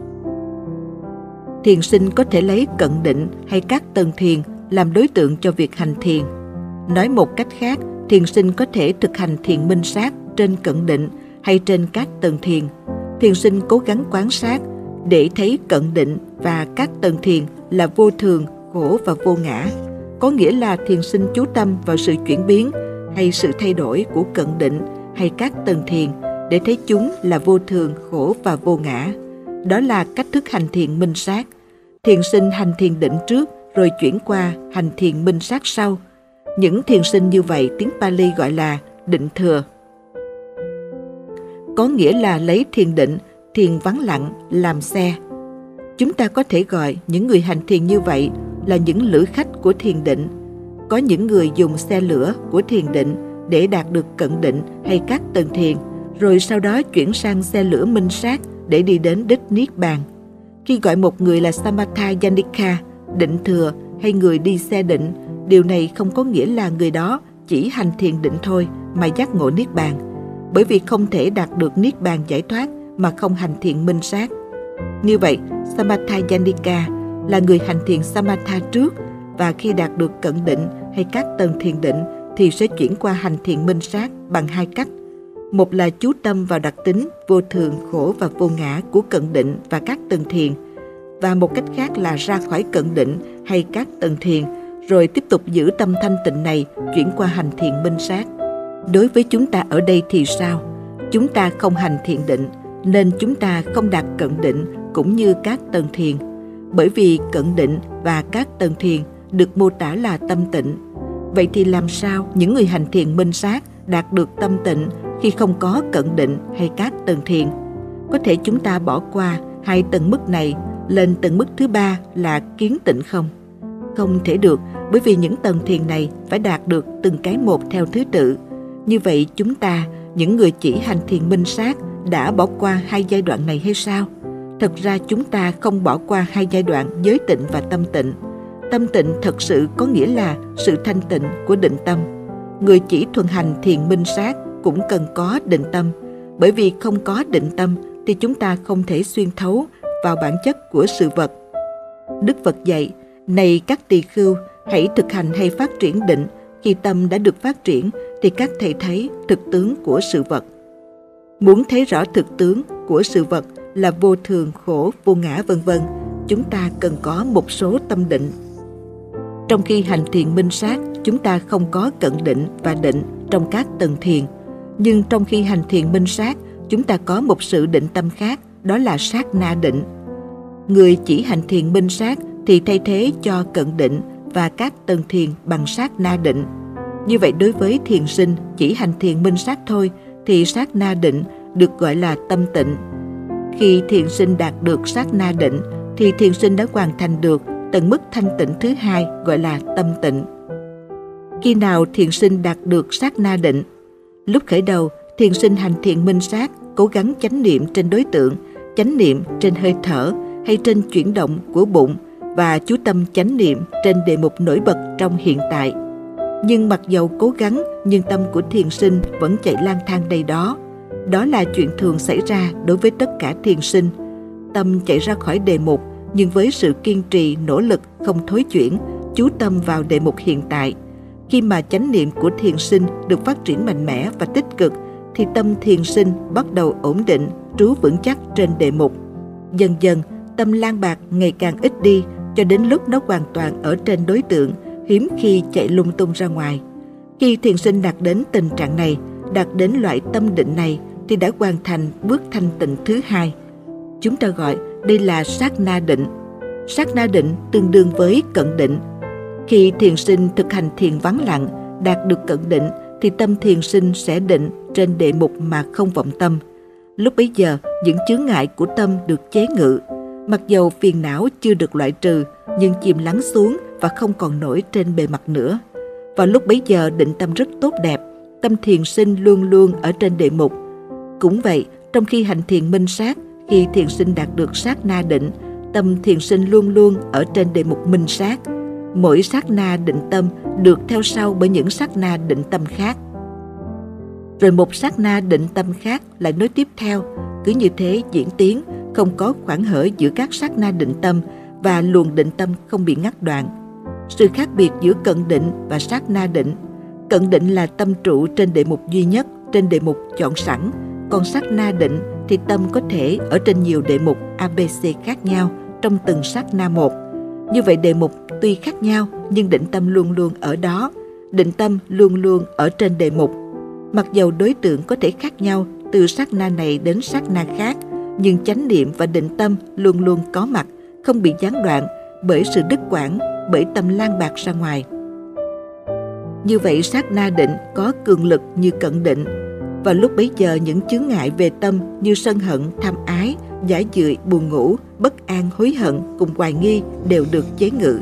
thiền sinh có thể lấy cận định hay các tầng thiền làm đối tượng cho việc hành thiền. Nói một cách khác, thiền sinh có thể thực hành thiền minh sát trên cận định hay trên các tầng thiền. Thiền sinh cố gắng quan sát để thấy cận định và các tầng thiền là vô thường, khổ và vô ngã. Có nghĩa là thiền sinh chú tâm vào sự chuyển biến hay sự thay đổi của cận định hay các tầng thiền để thấy chúng là vô thường, khổ và vô ngã. Đó là cách thức hành thiền minh sát. Thiền sinh hành thiền định trước rồi chuyển qua hành thiền minh sát sau. Những thiền sinh như vậy tiếng Pali gọi là định thừa. Có nghĩa là lấy thiền định, thiền vắng lặng làm xe. Chúng ta có thể gọi những người hành thiền như vậy là những lữ khách của thiền định. Có những người dùng xe lửa của thiền định để đạt được cận định hay các tầng thiền, rồi sau đó chuyển sang xe lửa minh sát để đi đến đích Niết Bàn. Khi gọi một người là Samatha Yanika, định thừa hay người đi xe định, điều này không có nghĩa là người đó chỉ hành thiền định thôi mà giác ngộ Niết Bàn, bởi vì không thể đạt được Niết Bàn giải thoát mà không hành thiền minh sát. Như vậy, Samatha Yanika là người hành thiền Samatha trước, và khi đạt được cận định hay các tầng thiền định thì sẽ chuyển qua hành thiền minh sát bằng 2 cách. Một là chú tâm vào đặc tính vô thường, khổ và vô ngã của cận định và các tầng thiền, và một cách khác là ra khỏi cận định hay các tầng thiền rồi tiếp tục giữ tâm thanh tịnh này chuyển qua hành thiền minh sát. Đối với chúng ta ở đây thì sao? Chúng ta không hành thiền định nên chúng ta không đạt cận định cũng như các tầng thiền, bởi vì cận định và các tầng thiền được mô tả là tâm tịnh. Vậy thì làm sao những người hành thiền minh sát đạt được tâm tịnh khi không có cận định hay các tầng thiền? Có thể chúng ta bỏ qua 2 tầng mức này lên tầng mức thứ 3 là kiến tịnh không? Không thể được, bởi vì những tầng thiền này phải đạt được từng cái một theo thứ tự. Như vậy chúng ta, những người chỉ hành thiền minh sát, đã bỏ qua 2 giai đoạn này hay sao? Thật ra chúng ta không bỏ qua 2 giai đoạn giới tịnh và tâm tịnh. Tâm tịnh thật sự có nghĩa là sự thanh tịnh của định tâm. Người chỉ thuần hành thiền minh sát cũng cần có định tâm, bởi vì không có định tâm thì chúng ta không thể xuyên thấu vào bản chất của sự vật. Đức Phật dạy, này các tỳ khưu, hãy thực hành hay phát triển định. Khi tâm đã được phát triển thì các thầy thấy thực tướng của sự vật. Muốn thấy rõ thực tướng của sự vật là vô thường, khổ, vô ngã vân vân, chúng ta cần có một số tâm định. Trong khi hành thiền minh sát, chúng ta không có cận định và định trong các tầng thiền. Nhưng trong khi hành thiền minh sát, chúng ta có một sự định tâm khác, đó là sát na định. Người chỉ hành thiền minh sát thì thay thế cho cận định và các tầng thiền bằng sát na định. Như vậy đối với thiền sinh chỉ hành thiền minh sát thôi thì sát na định được gọi là tâm tịnh. Khi thiền sinh đạt được sát na định thì thiền sinh đã hoàn thành được tầng mức thanh tịnh thứ 2 gọi là tâm tịnh. Khi nào thiền sinh đạt được sát na định? Lúc khởi đầu, thiền sinh hành thiền minh sát cố gắng chánh niệm trên đối tượng, chánh niệm trên hơi thở hay trên chuyển động của bụng và chú tâm chánh niệm trên đề mục nổi bật trong hiện tại. Nhưng mặc dầu cố gắng, nhưng tâm của thiền sinh vẫn chạy lang thang đây đó. Đó là chuyện thường xảy ra đối với tất cả thiền sinh. Tâm chạy ra khỏi đề mục, nhưng với sự kiên trì, nỗ lực, không thối chuyển, chú tâm vào đề mục hiện tại. Khi mà chánh niệm của thiền sinh được phát triển mạnh mẽ và tích cực, thì tâm thiền sinh bắt đầu ổn định, trú vững chắc trên đề mục. Dần dần, tâm lang bạc ngày càng ít đi, cho đến lúc nó hoàn toàn ở trên đối tượng, hiếm khi chạy lung tung ra ngoài. Khi thiền sinh đạt đến tình trạng này, đạt đến loại tâm định này, thì đã hoàn thành bước thanh tịnh thứ 2. Chúng ta gọi đây là sát na định. Sát na định tương đương với cận định. Khi thiền sinh thực hành thiền vắng lặng, đạt được cận định, thì tâm thiền sinh sẽ định trên đề mục mà không vọng tâm. Lúc bấy giờ, những chướng ngại của tâm được chế ngự. Mặc dầu phiền não chưa được loại trừ, nhưng chìm lắng xuống và không còn nổi trên bề mặt nữa. Vào lúc bấy giờ định tâm rất tốt đẹp, tâm thiền sinh luôn luôn ở trên đề mục. Cũng vậy, trong khi hành thiền minh sát, khi thiền sinh đạt được sát na định, tâm thiền sinh luôn luôn ở trên đề mục minh sát. Mỗi sát na định tâm được theo sau bởi những sát na định tâm khác. Rồi một sát na định tâm khác lại nối tiếp theo, cứ như thế diễn tiến, không có khoảng hở giữa các sát na định tâm và luồng định tâm không bị ngắt đoạn. Sự khác biệt giữa cận định và sát na định: cận định là tâm trụ trên đề mục duy nhất, trên đề mục chọn sẵn, còn sát na định thì tâm có thể ở trên nhiều đề mục ABC khác nhau trong từng sát na một. Như vậy đề mục tuy khác nhau nhưng định tâm luôn luôn ở đó, định tâm luôn luôn ở trên đề mục. Mặc dầu đối tượng có thể khác nhau từ sát na này đến sát na khác, nhưng chánh niệm và định tâm luôn luôn có mặt, không bị gián đoạn bởi sự đứt quãng, bởi tâm lang bạc ra ngoài. Như vậy sát na định có cường lực như cận định. Và lúc bấy giờ những chướng ngại về tâm như sân hận, tham ái, giải dười, buồn ngủ, bất an, hối hận cùng hoài nghi đều được chế ngự.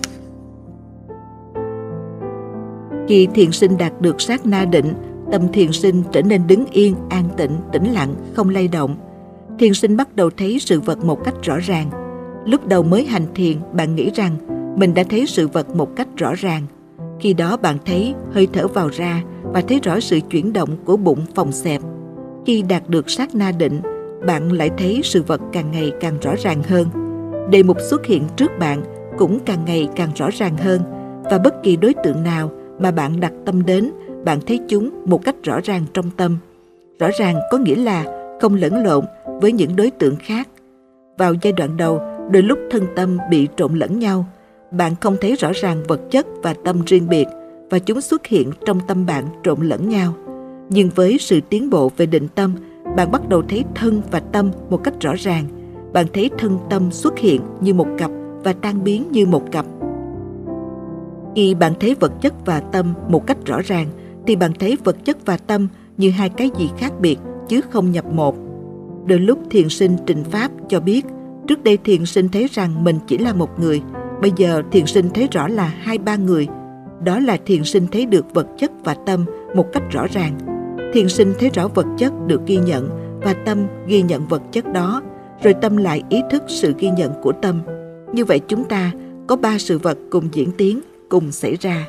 Khi thiền sinh đạt được sát na định, tâm thiền sinh trở nên đứng yên, an tịnh, tĩnh lặng, không lay động. Thiền sinh bắt đầu thấy sự vật một cách rõ ràng. Lúc đầu mới hành thiền, bạn nghĩ rằng mình đã thấy sự vật một cách rõ ràng. Khi đó bạn thấy hơi thở vào ra và thấy rõ sự chuyển động của bụng phồng xẹp. Khi đạt được sát na định, bạn lại thấy sự vật càng ngày càng rõ ràng hơn. Đề mục xuất hiện trước bạn cũng càng ngày càng rõ ràng hơn, và bất kỳ đối tượng nào mà bạn đặt tâm đến, bạn thấy chúng một cách rõ ràng trong tâm. Rõ ràng có nghĩa là không lẫn lộn với những đối tượng khác. Vào giai đoạn đầu, đôi lúc thân tâm bị trộn lẫn nhau. Bạn không thấy rõ ràng vật chất và tâm riêng biệt, và chúng xuất hiện trong tâm bạn trộn lẫn nhau. Nhưng với sự tiến bộ về định tâm, bạn bắt đầu thấy thân và tâm một cách rõ ràng. Bạn thấy thân tâm xuất hiện như một cặp và tan biến như một cặp. Khi bạn thấy vật chất và tâm một cách rõ ràng, thì bạn thấy vật chất và tâm như hai cái gì khác biệt chứ không nhập một. Đôi lúc thiền sinh trình pháp cho biết, trước đây thiền sinh thấy rằng mình chỉ là một người, Bây giờ thiền sinh thấy rõ là 2-3 người. Đó là thiền sinh thấy được vật chất và tâm một cách rõ ràng. Thiền sinh thấy rõ vật chất được ghi nhận và tâm ghi nhận vật chất đó, rồi tâm lại ý thức sự ghi nhận của tâm. Như vậy chúng ta có 3 sự vật cùng diễn tiến, cùng xảy ra.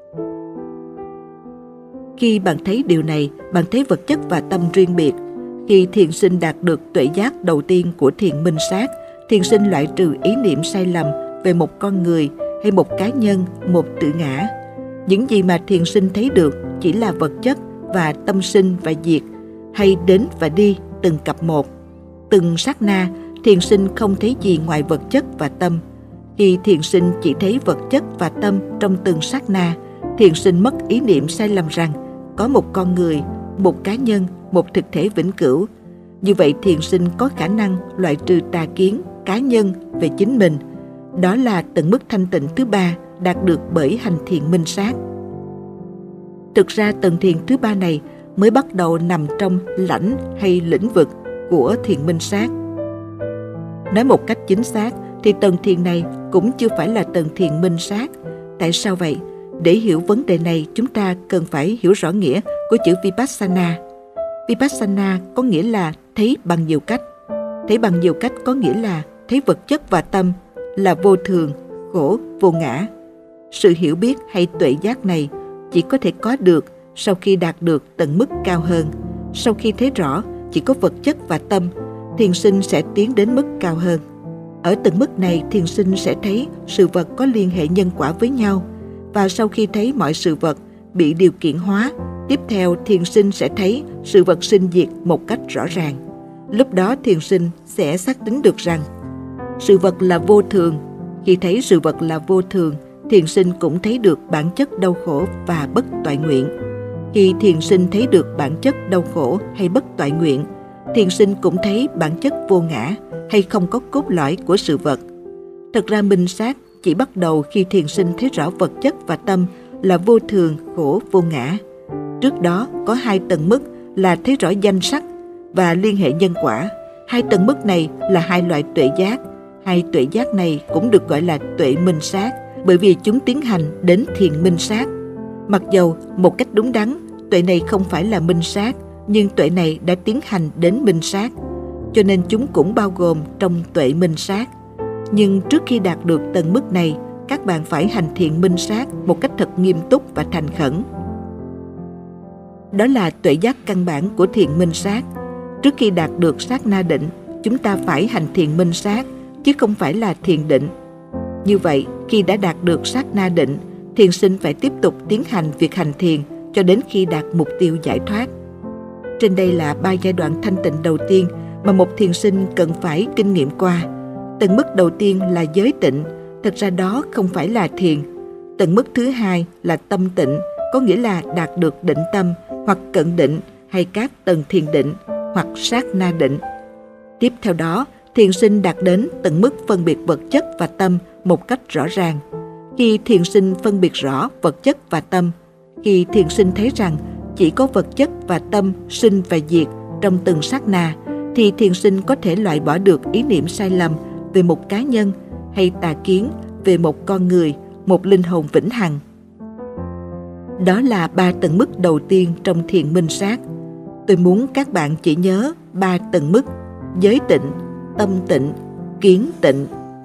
Khi bạn thấy điều này, bạn thấy vật chất và tâm riêng biệt. Khi thiền sinh đạt được tuệ giác đầu tiên của thiền minh sát, thiền sinh loại trừ ý niệm sai lầm về một con người hay một cá nhân, một tự ngã. Những gì mà thiền sinh thấy được chỉ là vật chất và tâm sinh và diệt, hay đến và đi từng cặp một. Từng sát na, thiền sinh không thấy gì ngoài vật chất và tâm. Khi thiền sinh chỉ thấy vật chất và tâm trong từng sát na, thiền sinh mất ý niệm sai lầm rằng có một con người, một cá nhân, một thực thể vĩnh cửu. Như vậy thiền sinh có khả năng loại trừ tà kiến, cá nhân về chính mình. Đó là tầng mức thanh tịnh thứ 3 đạt được bởi hành thiền minh sát. Thực ra tầng thiền thứ 3 này mới bắt đầu nằm trong lãnh hay lĩnh vực của thiền minh sát. Nói một cách chính xác thì tầng thiền này cũng chưa phải là tầng thiền minh sát. Tại sao vậy? Để hiểu vấn đề này, chúng ta cần phải hiểu rõ nghĩa của chữ Vipassana. Vipassana có nghĩa là thấy bằng nhiều cách. Thấy bằng nhiều cách có nghĩa là thấy vật chất và tâm là vô thường, khổ, vô ngã. Sự hiểu biết hay tuệ giác này chỉ có thể có được sau khi đạt được tầng mức cao hơn. Sau khi thấy rõ chỉ có vật chất và tâm, thiền sinh sẽ tiến đến mức cao hơn. Ở tầng mức này, thiền sinh sẽ thấy sự vật có liên hệ nhân quả với nhau. Và sau khi thấy mọi sự vật bị điều kiện hóa, tiếp theo thiền sinh sẽ thấy sự vật sinh diệt một cách rõ ràng. Lúc đó thiền sinh sẽ xác định được rằng sự vật là vô thường. Khi thấy sự vật là vô thường, thiền sinh cũng thấy được bản chất đau khổ và bất toại nguyện. Khi thiền sinh thấy được bản chất đau khổ hay bất toại nguyện, thiền sinh cũng thấy bản chất vô ngã hay không có cốt lõi của sự vật. Thật ra minh sát chỉ bắt đầu khi thiền sinh thấy rõ vật chất và tâm là vô thường, khổ, vô ngã. Trước đó có 2 tầng mức là thấy rõ danh sắc và liên hệ nhân quả. 2 tầng mức này là 2 loại tuệ giác. 2 tuệ giác này cũng được gọi là tuệ minh sát bởi vì chúng tiến hành đến thiền minh sát. Mặc dầu một cách đúng đắn, tuệ này không phải là minh sát, nhưng tuệ này đã tiến hành đến minh sát, cho nên chúng cũng bao gồm trong tuệ minh sát. Nhưng trước khi đạt được tầng mức này, các bạn phải hành thiền minh sát một cách thật nghiêm túc và thành khẩn. Đó là tuệ giác căn bản của thiền minh sát. Trước khi đạt được sát na định, chúng ta phải hành thiền minh sát, chứ không phải là thiền định. Như vậy, khi đã đạt được sát na định, thiền sinh phải tiếp tục tiến hành việc hành thiền cho đến khi đạt mục tiêu giải thoát. Trên đây là 3 giai đoạn thanh tịnh đầu tiên mà một thiền sinh cần phải kinh nghiệm qua. Tầng mức đầu tiên là giới tịnh, thật ra đó không phải là thiền. Tầng mức thứ 2 là tâm tịnh, có nghĩa là đạt được định tâm hoặc cận định hay các tầng thiền định hoặc sát na định. Tiếp theo đó, thiền sinh đạt đến tầng mức phân biệt vật chất và tâm một cách rõ ràng. Khi thiền sinh phân biệt rõ vật chất và tâm, khi thiền sinh thấy rằng chỉ có vật chất và tâm sinh và diệt trong từng sát na, thì thiền sinh có thể loại bỏ được ý niệm sai lầm về một cá nhân hay tà kiến về một con người, một linh hồn vĩnh hằng. Đó là 3 tầng mức đầu tiên trong thiền minh sát. Tôi muốn các bạn chỉ nhớ 3 tầng mức: giới tịnh, tâm tịnh, kiến tịnh.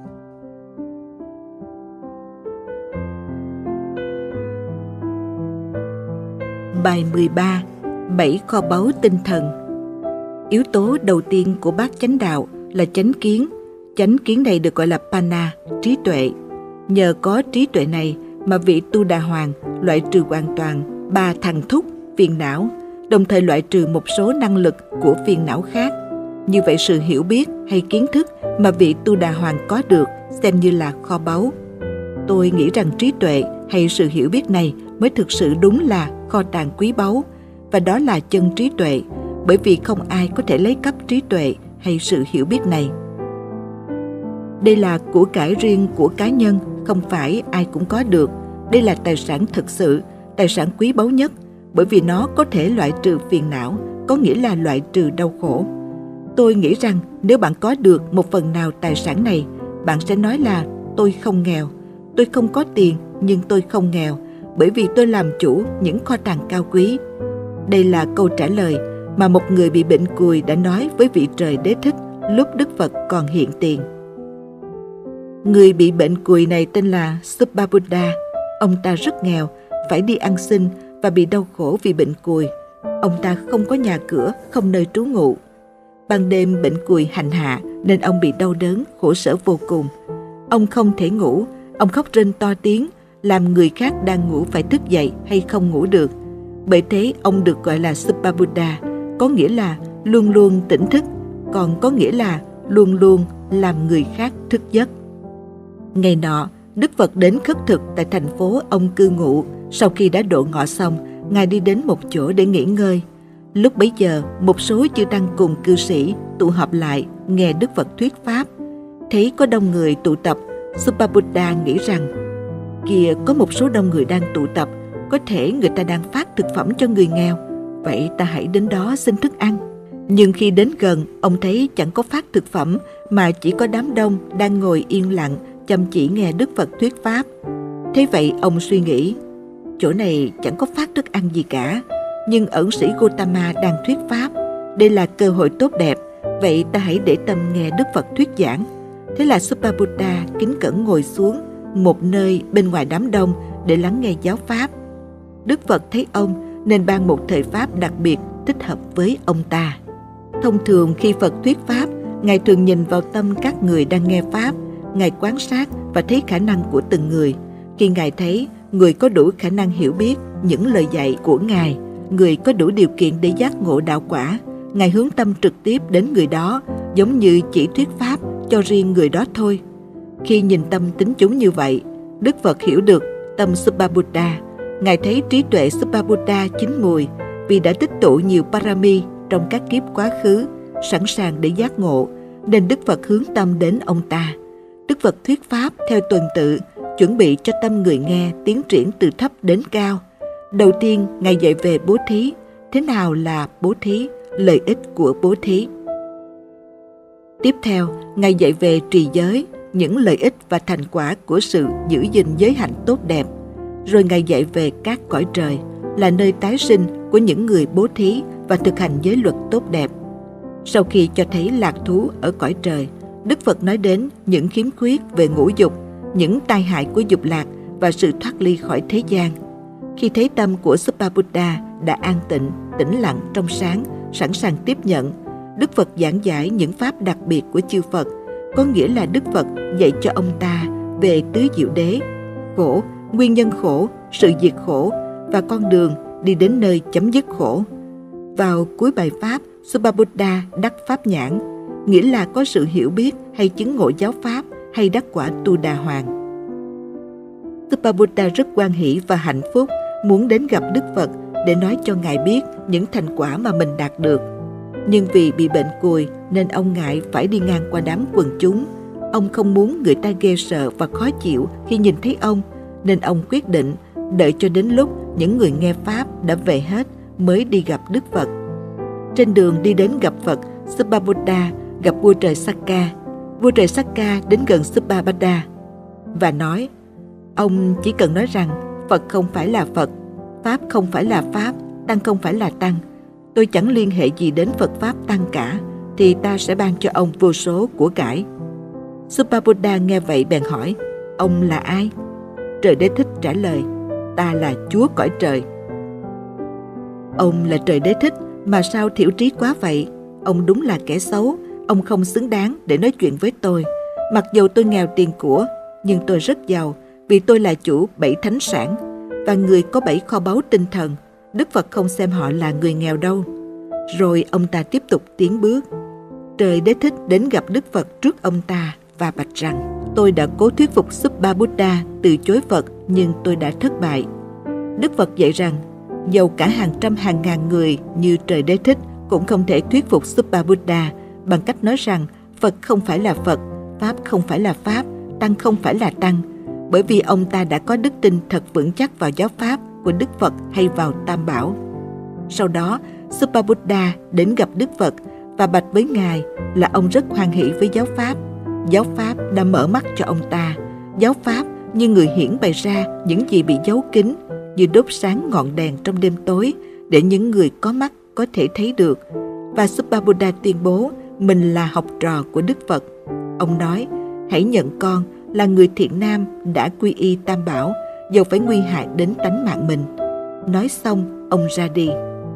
Bài 13. 7 kho báu tinh thần. Yếu tố đầu tiên của bát chánh đạo là chánh kiến. Chánh kiến này được gọi là Panna, trí tuệ. Nhờ có trí tuệ này mà vị Tu Đà Hoàng loại trừ hoàn toàn 3 thằng thúc, phiền não, đồng thời loại trừ một số năng lực của phiền não khác. Như vậy sự hiểu biết hay kiến thức mà vị Tu Đà Hoàng có được xem như là kho báu. Tôi nghĩ rằng trí tuệ hay sự hiểu biết này mới thực sự đúng là kho tàng quý báu, và đó là chân trí tuệ, bởi vì không ai có thể lấy cắp trí tuệ hay sự hiểu biết này. Đây là của cải riêng của cá nhân, không phải ai cũng có được. Đây là tài sản thực sự, tài sản quý báu nhất, bởi vì nó có thể loại trừ phiền não, có nghĩa là loại trừ đau khổ. Tôi nghĩ rằng nếu bạn có được một phần nào tài sản này, bạn sẽ nói là tôi không nghèo. Tôi không có tiền nhưng tôi không nghèo, bởi vì tôi làm chủ những kho tàng cao quý. Đây là câu trả lời mà một người bị bệnh cùi đã nói với vị trời Đế Thích lúc Đức Phật còn hiện tiền. Người bị bệnh cùi này tên là Subhabuddha. Ông ta rất nghèo, phải đi ăn xin và bị đau khổ vì bệnh cùi. Ông ta không có nhà cửa, không nơi trú ngụ. Ban đêm bệnh cùi hành hạ nên ông bị đau đớn, khổ sở vô cùng. Ông không thể ngủ, ông khóc rên to tiếng, làm người khác đang ngủ phải thức dậy hay không ngủ được. Bởi thế ông được gọi là Subhabuddha, có nghĩa là luôn luôn tỉnh thức, còn có nghĩa là luôn luôn làm người khác thức giấc. Ngày nọ, Đức Phật đến khất thực tại thành phố ông cư ngụ. Sau khi đã độ ngọ xong, Ngài đi đến một chỗ để nghỉ ngơi. Lúc bấy giờ, một số chư tăng cùng cư sĩ tụ họp lại nghe Đức Phật thuyết pháp. Thấy có đông người tụ tập, Subhabuddha nghĩ rằng, kìa, có một số đông người đang tụ tập, có thể người ta đang phát thực phẩm cho người nghèo, vậy ta hãy đến đó xin thức ăn. Nhưng khi đến gần, ông thấy chẳng có phát thực phẩm, mà chỉ có đám đông đang ngồi yên lặng chăm chỉ nghe Đức Phật thuyết pháp. Thế vậy ông suy nghĩ, chỗ này chẳng có phát thức ăn gì cả, nhưng ẩn sĩ Gotama đang thuyết pháp, đây là cơ hội tốt đẹp, vậy ta hãy để tâm nghe Đức Phật thuyết giảng. Thế là Subhabuddha kính cẩn ngồi xuống một nơi bên ngoài đám đông để lắng nghe giáo pháp. Đức Phật thấy ông nên ban một thời pháp đặc biệt thích hợp với ông ta. Thông thường khi Phật thuyết pháp, Ngài thường nhìn vào tâm các người đang nghe pháp. Ngài quan sát và thấy khả năng của từng người. Khi Ngài thấy người có đủ khả năng hiểu biết những lời dạy của Ngài, người có đủ điều kiện để giác ngộ đạo quả, Ngài hướng tâm trực tiếp đến người đó, giống như chỉ thuyết pháp cho riêng người đó thôi. Khi nhìn tâm tín chúng như vậy, Đức Phật hiểu được tâm Subhabuddha. Ngài thấy trí tuệ Subhabuddha chín mùi vì đã tích tụ nhiều parami trong các kiếp quá khứ, sẵn sàng để giác ngộ, nên Đức Phật hướng tâm đến ông ta. Đức Phật thuyết pháp theo tuần tự, chuẩn bị cho tâm người nghe tiến triển từ thấp đến cao. Đầu tiên, Ngài dạy về bố thí. Thế nào là bố thí? Lợi ích của bố thí. Tiếp theo, Ngài dạy về trì giới, những lợi ích và thành quả của sự giữ gìn giới hạnh tốt đẹp. Rồi Ngài dạy về các cõi trời, là nơi tái sinh của những người bố thí và thực hành giới luật tốt đẹp. Sau khi cho thấy lạc thú ở cõi trời, Đức Phật nói đến những khiếm khuyết về ngũ dục, những tai hại của dục lạc và sự thoát ly khỏi thế gian. Khi thấy tâm của Subhabuddha đã an tịnh, tĩnh lặng, trong sáng, sẵn sàng tiếp nhận, Đức Phật giảng giải những pháp đặc biệt của chư Phật, có nghĩa là Đức Phật dạy cho ông ta về tứ diệu đế, khổ, nguyên nhân khổ, sự diệt khổ và con đường đi đến nơi chấm dứt khổ. Vào cuối bài pháp, Subhabuddha đắc pháp nhãn, nghĩa là có sự hiểu biết hay chứng ngộ giáo pháp hay đắc quả Tu Đà Hoàng. Subhabuddha rất hoan hỷ và hạnh phúc muốn đến gặp Đức Phật để nói cho Ngài biết những thành quả mà mình đạt được. Nhưng vì bị bệnh cùi nên ông ngại phải đi ngang qua đám quần chúng. Ông không muốn người ta ghê sợ và khó chịu khi nhìn thấy ông, nên ông quyết định đợi cho đến lúc những người nghe pháp đã về hết mới đi gặp Đức Phật. Trên đường đi đến gặp Phật, Subhabuddha gặp vua trời Sakka. Vua trời Sakka đến gần Subhabuddha và nói, ông chỉ cần nói rằng Phật không phải là Phật, Pháp không phải là Pháp, Tăng không phải là Tăng. Tôi chẳng liên hệ gì đến Phật Pháp Tăng cả, thì ta sẽ ban cho ông vô số của cải. Subhabuddha nghe vậy bèn hỏi, ông là ai? Trời Đế Thích trả lời, ta là Chúa cõi trời. Ông là trời Đế Thích mà sao thiểu trí quá vậy? Ông đúng là kẻ xấu, ông không xứng đáng để nói chuyện với tôi. Mặc dù tôi nghèo tiền của, nhưng tôi rất giàu vì tôi là chủ 7 thánh sản và người có 7 kho báu tinh thần. Đức Phật không xem họ là người nghèo đâu. Rồi ông ta tiếp tục tiến bước. Trời Đế Thích đến gặp Đức Phật trước ông ta và bạch rằng, tôi đã cố thuyết phục Subhabuddha từ chối Phật nhưng tôi đã thất bại. Đức Phật dạy rằng, dầu cả hàng trăm hàng ngàn người như trời Đế Thích cũng không thể thuyết phục Subhabuddha bằng cách nói rằng Phật không phải là Phật, Pháp không phải là Pháp, Tăng không phải là Tăng, bởi vì ông ta đã có đức tin thật vững chắc vào giáo pháp của Đức Phật hay vào Tam Bảo. Sau đó, Subhabuddha đến gặp Đức Phật và bạch với Ngài là ông rất hoan hỷ với giáo pháp. Giáo pháp đã mở mắt cho ông ta Giáo pháp như người hiển bày ra những gì bị giấu kín, như đốt sáng ngọn đèn trong đêm tối để những người có mắt có thể thấy được. Và Subhabuddha tuyên bố mình là học trò của Đức Phật. Ông nói, hãy nhận con là người thiện nam đã quy y Tam Bảo, dầu phải nguy hại đến tánh mạng mình. Nói xong, ông ra đi.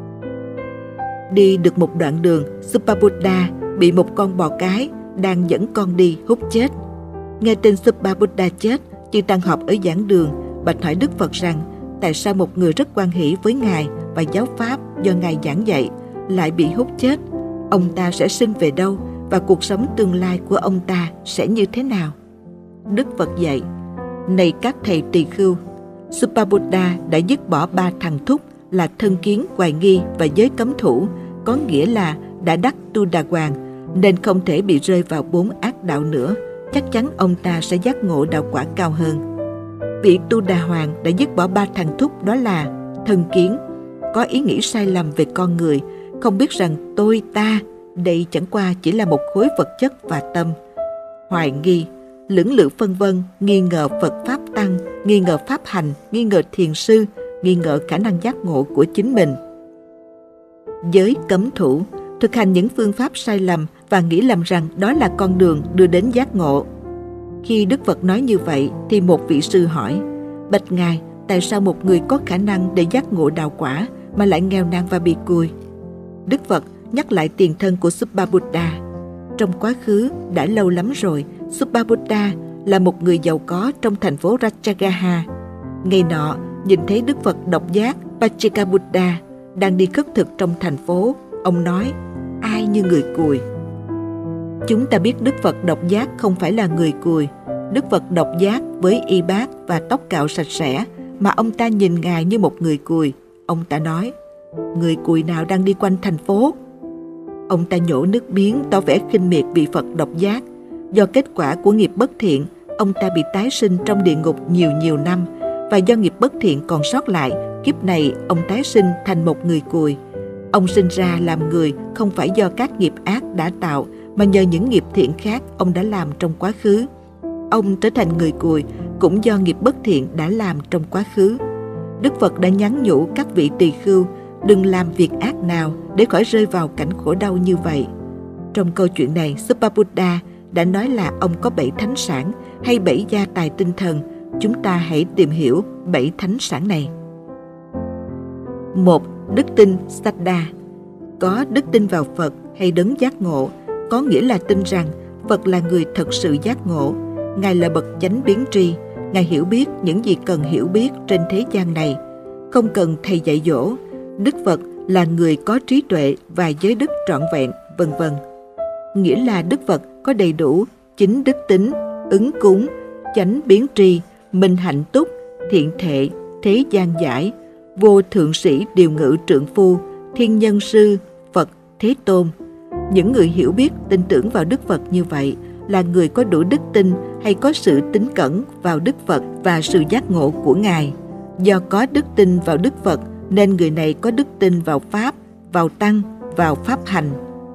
Đi được một đoạn đường, Subhabuddha bị một con bò cái đang dẫn con đi hút chết. Nghe tin Subhabuddha chết, chư tăng họp ở giảng đường bạch hỏi Đức Phật rằng tại sao một người rất hoan hỷ với Ngài và giáo pháp do Ngài giảng dạy lại bị hút chết. Ông ta sẽ sinh về đâu và cuộc sống tương lai của ông ta sẽ như thế nào? Đức Phật dạy, này các thầy tỳ khưu, Subhabuddha đã dứt bỏ 3 thằng thúc là thân kiến, hoài nghi và giới cấm thủ, có nghĩa là đã đắc tu đà hoàng, nên không thể bị rơi vào 4 ác đạo nữa. Chắc chắn ông ta sẽ giác ngộ đạo quả cao hơn. Vị tu đà hoàng đã dứt bỏ 3 thằng thúc, đó là thân kiến, có ý nghĩ sai lầm về con người, không biết rằng tôi ta đây chẳng qua chỉ là một khối vật chất và tâm. Hoài nghi, lưỡng lự phân vân, nghi ngờ Phật Pháp Tăng, nghi ngờ Pháp Hành, nghi ngờ Thiền Sư, nghi ngờ khả năng giác ngộ của chính mình. Giới cấm thủ, thực hành những phương pháp sai lầm và nghĩ lầm rằng đó là con đường đưa đến giác ngộ. Khi Đức Phật nói như vậy thì một vị sư hỏi, bạch Ngài, tại sao một người có khả năng để giác ngộ đạo quả mà lại nghèo nàn và bị cùi? Đức Phật nhắc lại tiền thân của Subhabuddha. Trong quá khứ đã lâu lắm rồi, Subhabuddha là một người giàu có trong thành phố Rajagaha. Ngày nọ, nhìn thấy Đức Phật độc giác Paccekabuddha đang đi khất thực trong thành phố, ông nói, ai như người cùi? Chúng ta biết Đức Phật độc giác không phải là người cùi. Đức Phật độc giác với y bát và tóc cạo sạch sẽ, mà ông ta nhìn Ngài như một người cùi. Ông ta nói, người cùi nào đang đi quanh thành phố? Ông ta nhổ nước miếng tỏ vẻ khinh miệt vị Phật độc giác. Do kết quả của nghiệp bất thiện, ông ta bị tái sinh trong địa ngục nhiều năm, và do nghiệp bất thiện còn sót lại, kiếp này ông tái sinh thành một người cùi. Ông sinh ra làm người không phải do các nghiệp ác đã tạo, mà nhờ những nghiệp thiện khác ông đã làm trong quá khứ. Ông trở thành người cùi cũng do nghiệp bất thiện đã làm trong quá khứ. Đức Phật đã nhắn nhủ các vị tỳ khưu đừng làm việc ác nào để khỏi rơi vào cảnh khổ đau như vậy. Trong câu chuyện này, Subhabuddha đã nói là ông có 7 thánh sản hay 7 gia tài tinh thần. Chúng ta hãy tìm hiểu 7 thánh sản này. 1. Đức tin Saddha. Có đức tin vào Phật hay đấng giác ngộ, có nghĩa là tin rằng Phật là người thật sự giác ngộ. Ngài là bậc chánh biến tri. Ngài hiểu biết những gì cần hiểu biết trên thế gian này, không cần thầy dạy dỗ. Đức Phật là người có trí tuệ và giới đức trọn vẹn, vân vân. Nghĩa là Đức Phật có đầy đủ chính đức tính, ứng cúng, chánh biến tri, minh hạnh túc, thiện thệ, thế gian giải, vô thượng sĩ điều ngự trượng phu, thiên nhân sư, Phật, Thế Tôn. Những người hiểu biết tin tưởng vào Đức Phật như vậy là người có đủ đức tin hay có sự tín cẩn vào Đức Phật và sự giác ngộ của Ngài. Do có đức tin vào Đức Phật nên người này có đức tin vào Pháp, vào Tăng, vào Pháp Hành.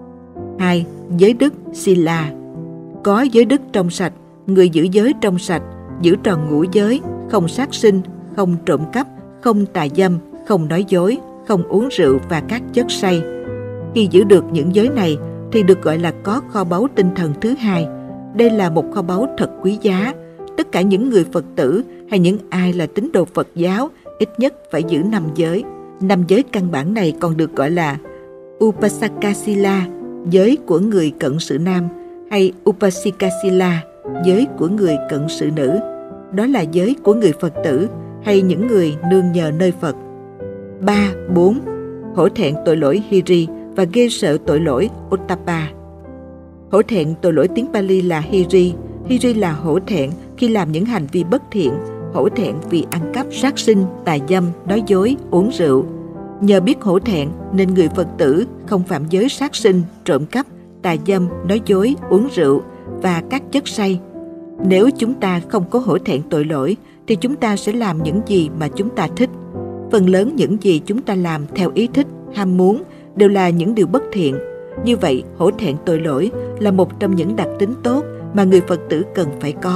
2. Giới đức Sila. Có giới đức trong sạch, người giữ giới trong sạch, giữ tròn ngũ giới, không sát sinh, không trộm cắp, không tà dâm, không nói dối, không uống rượu và các chất say. Khi giữ được những giới này thì được gọi là có kho báu tinh thần thứ hai. Đây là một kho báu thật quý giá. Tất cả những người Phật tử hay những ai là tín đồ Phật giáo ít nhất phải giữ 5 giới. 5 giới căn bản này còn được gọi là Upasaka Sila, giới của người cận sự nam, hay Upasika Sila, giới của người cận sự nữ. Đó là giới của người Phật tử hay những người nương nhờ nơi Phật. 3, 4. Hổ thẹn tội lỗi Hiri và ghê sợ tội lỗi Ottappa. Hổ thẹn tội lỗi tiếng Pali là Hiri. Hiri là hổ thẹn khi làm những hành vi bất thiện, hổ thẹn vì ăn cắp, sát sinh, tà dâm, nói dối, uống rượu. Nhờ biết hổ thẹn nên người Phật tử không phạm giới sát sinh, trộm cắp, tà dâm, nói dối, uống rượu và các chất say. Nếu chúng ta không có hổ thẹn tội lỗi thì chúng ta sẽ làm những gì mà chúng ta thích. Phần lớn những gì chúng ta làm theo ý thích, ham muốn đều là những điều bất thiện. Như vậy, hổ thẹn tội lỗi là một trong những đặc tính tốt mà người Phật tử cần phải có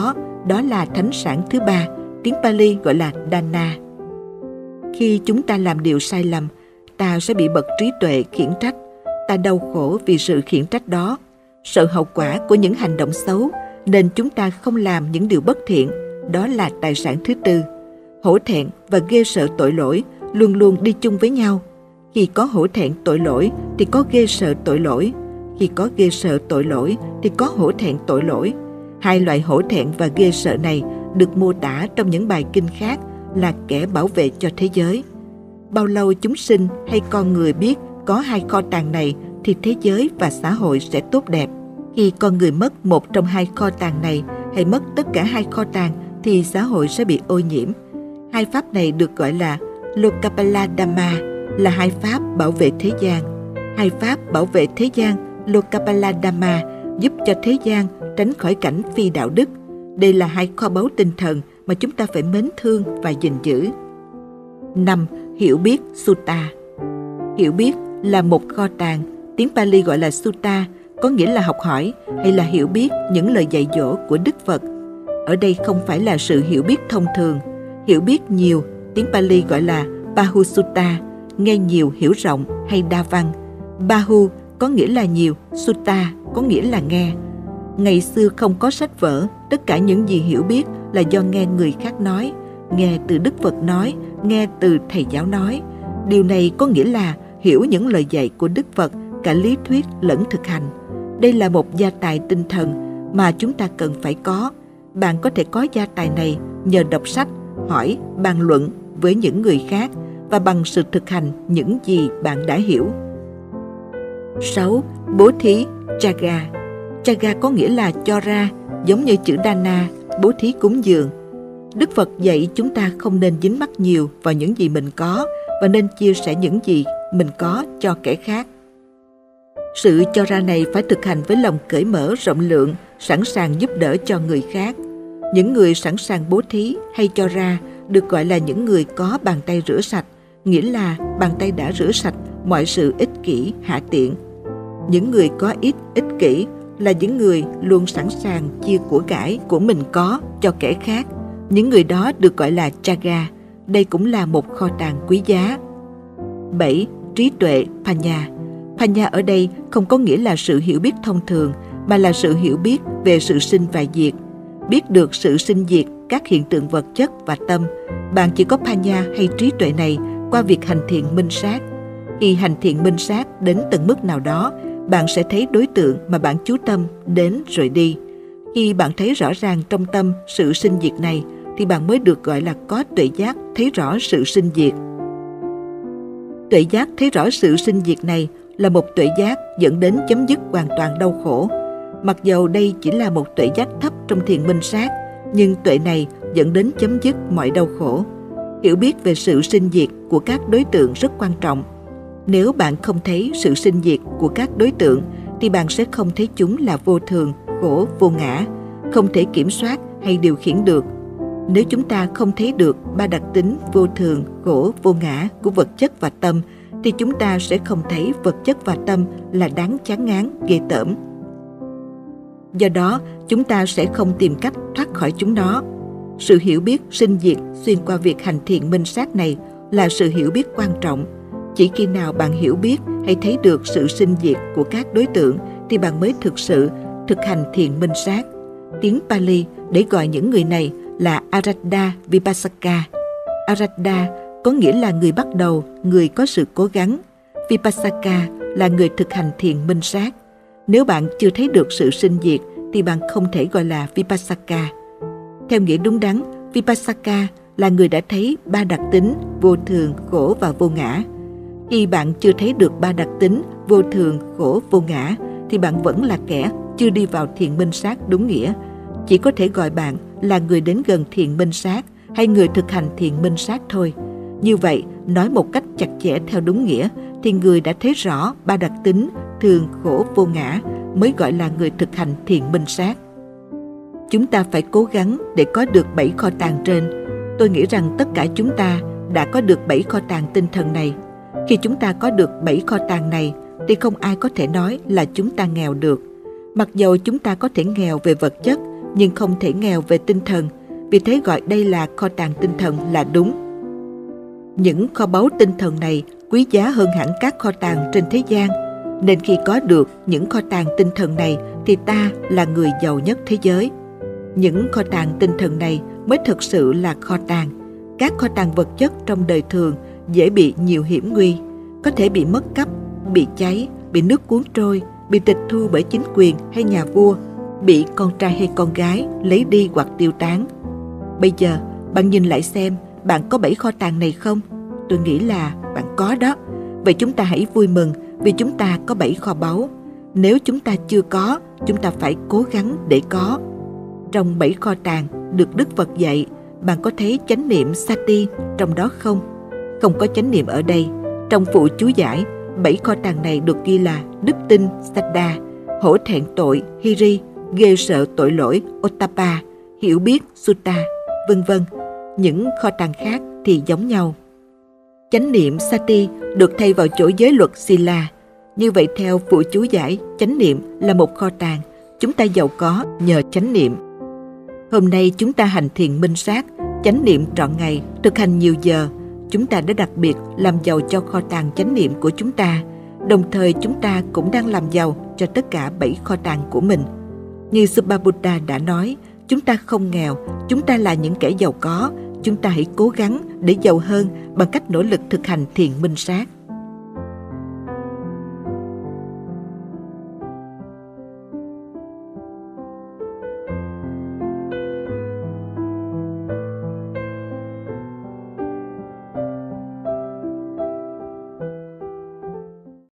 Đó là thánh sản thứ ba, tiếng Pali gọi là Dana. Khi chúng ta làm điều sai lầm, ta sẽ bị bậc trí tuệ khiển trách. Ta đau khổ vì sự khiển trách đó. Sợ hậu quả của những hành động xấu, nên chúng ta không làm những điều bất thiện. Đó là tài sản thứ tư. Hổ thẹn và ghê sợ tội lỗi luôn luôn đi chung với nhau. Khi có hổ thẹn tội lỗi thì có ghê sợ tội lỗi. Khi có ghê sợ tội lỗi thì có hổ thẹn tội lỗi. Hai loại hổ thẹn và ghê sợ này được mô tả trong những bài kinh khác là kẻ bảo vệ cho thế giới. Bao lâu chúng sinh hay con người biết có hai kho tàng này thì thế giới và xã hội sẽ tốt đẹp. Khi con người mất một trong hai kho tàng này hay mất tất cả hai kho tàng thì xã hội sẽ bị ô nhiễm. Hai pháp này được gọi là Lokapala Dhamma, là hai pháp bảo vệ thế gian. Hai pháp bảo vệ thế gian Lokapala Dhamma giúp cho thế gian tránh khỏi cảnh phi đạo đức. Đây là hai kho báu tinh thần mà chúng ta phải mến thương và gìn giữ. 5. Hiểu biết Sutta. Hiểu biết là một kho tàng, tiếng Pali gọi là Sutta, có nghĩa là học hỏi hay là hiểu biết những lời dạy dỗ của Đức Phật. Ở đây không phải là sự hiểu biết thông thường. Hiểu biết nhiều, tiếng Pali gọi là Bahusutta, nghe nhiều hiểu rộng hay đa văn. Bahu có nghĩa là nhiều, Sutta có nghĩa là nghe. Ngày xưa không có sách vở, tất cả những gì hiểu biết là do nghe người khác nói, nghe từ Đức Phật nói, nghe từ thầy giáo nói. Điều này có nghĩa là hiểu những lời dạy của Đức Phật, cả lý thuyết lẫn thực hành. Đây là một gia tài tinh thần mà chúng ta cần phải có. Bạn có thể có gia tài này nhờ đọc sách, hỏi, bàn luận với những người khác và bằng sự thực hành những gì bạn đã hiểu. 6. Bố thí Jaga. Jaga có nghĩa là cho ra, giống như chữ Dana, bố thí cúng dường. Đức Phật dạy chúng ta không nên dính mắc nhiều vào những gì mình có và nên chia sẻ những gì mình có cho kẻ khác. Sự cho ra này phải thực hành với lòng cởi mở rộng lượng, sẵn sàng giúp đỡ cho người khác. Những người sẵn sàng bố thí hay cho ra được gọi là những người có bàn tay rửa sạch, nghĩa là bàn tay đã rửa sạch mọi sự ích kỷ, hạ tiện. Những người có ích kỷ là những người luôn sẵn sàng chia của cải của mình có cho kẻ khác. Những người đó được gọi là Jaga. Đây cũng là một kho tàng quý giá. 7. Trí tuệ Panya. Panya ở đây không có nghĩa là sự hiểu biết thông thường, mà là sự hiểu biết về sự sinh và diệt. Biết được sự sinh diệt các hiện tượng vật chất và tâm. Bạn chỉ có Panya hay trí tuệ này qua việc hành thiện minh sát. Khi hành thiện minh sát đến tầng mức nào đó, bạn sẽ thấy đối tượng mà bạn chú tâm đến rồi đi. Khi bạn thấy rõ ràng trong tâm sự sinh diệt này, thì bạn mới được gọi là có tuệ giác thấy rõ sự sinh diệt. Tuệ giác thấy rõ sự sinh diệt này là một tuệ giác dẫn đến chấm dứt hoàn toàn đau khổ. Mặc dầu đây chỉ là một tuệ giác thấp trong thiền minh sát, nhưng tuệ này dẫn đến chấm dứt mọi đau khổ. Hiểu biết về sự sinh diệt của các đối tượng rất quan trọng. Nếu bạn không thấy sự sinh diệt của các đối tượng, thì bạn sẽ không thấy chúng là vô thường, khổ, vô ngã, không thể kiểm soát hay điều khiển được. Nếu chúng ta không thấy được ba đặc tính vô thường, khổ, vô ngã của vật chất và tâm, thì chúng ta sẽ không thấy vật chất và tâm là đáng chán ngán, ghê tởm. Do đó, chúng ta sẽ không tìm cách thoát khỏi chúng nó. Sự hiểu biết sinh diệt xuyên qua việc hành thiện minh sát này là sự hiểu biết quan trọng. Chỉ khi nào bạn hiểu biết hay thấy được sự sinh diệt của các đối tượng thì bạn mới thực sự thực hành thiền minh sát. Tiếng Pali để gọi những người này là Arada Vipassaka. Arada có nghĩa là người bắt đầu, người có sự cố gắng. Vipassaka là người thực hành thiền minh sát. Nếu bạn chưa thấy được sự sinh diệt thì bạn không thể gọi là Vipassaka. Theo nghĩa đúng đắn, Vipassaka là người đã thấy ba đặc tính vô thường, khổ và vô ngã. Khi bạn chưa thấy được ba đặc tính vô thường, khổ, vô ngã thì bạn vẫn là kẻ chưa đi vào thiền minh sát đúng nghĩa. Chỉ có thể gọi bạn là người đến gần thiền minh sát hay người thực hành thiền minh sát thôi. Như vậy, nói một cách chặt chẽ theo đúng nghĩa thì người đã thấy rõ ba đặc tính thường, khổ, vô ngã mới gọi là người thực hành thiền minh sát. Chúng ta phải cố gắng để có được 7 kho tàng trên. Tôi nghĩ rằng tất cả chúng ta đã có được 7 kho tàng tinh thần này. Khi chúng ta có được 7 kho tàng này thì không ai có thể nói là chúng ta nghèo được. Mặc dầu chúng ta có thể nghèo về vật chất, nhưng không thể nghèo về tinh thần. Vì thế gọi đây là kho tàng tinh thần là đúng. Những kho báu tinh thần này quý giá hơn hẳn các kho tàng trên thế gian. Nên khi có được những kho tàng tinh thần này thì ta là người giàu nhất thế giới. Những kho tàng tinh thần này mới thực sự là kho tàng. Các kho tàng vật chất trong đời thường dễ bị nhiều hiểm nguy, có thể bị mất cắp, bị cháy, bị nước cuốn trôi, bị tịch thu bởi chính quyền hay nhà vua, bị con trai hay con gái lấy đi hoặc tiêu tán. Bây giờ, bạn nhìn lại xem, bạn có 7 kho tàng này không? Tôi nghĩ là bạn có đó. Vậy chúng ta hãy vui mừng vì chúng ta có 7 kho báu. Nếu chúng ta chưa có, chúng ta phải cố gắng để có. Trong 7 kho tàng được Đức Phật dạy, bạn có thấy chánh niệm Sati trong đó không? Không có chánh niệm ở đây. Trong phụ chú giải, 7 kho tàng này được ghi là đức tin Saddha, hổ thẹn tội Hiri, ghê sợ tội lỗi Ottappa, hiểu biết Sutta, vân vân. Những kho tàng khác thì giống nhau. Chánh niệm Sati được thay vào chỗ giới luật Sila. Như vậy theo phụ chú giải, chánh niệm là một kho tàng. Chúng ta giàu có nhờ chánh niệm. Hôm nay chúng ta hành thiền minh sát, chánh niệm trọn ngày, thực hành nhiều giờ. Chúng ta đã đặc biệt làm giàu cho kho tàng chánh niệm của chúng ta. Đồng thời chúng ta cũng đang làm giàu cho tất cả 7 kho tàng của mình. Như Subhabuddha đã nói, chúng ta không nghèo, chúng ta là những kẻ giàu có. Chúng ta hãy cố gắng để giàu hơn bằng cách nỗ lực thực hành thiền minh sát.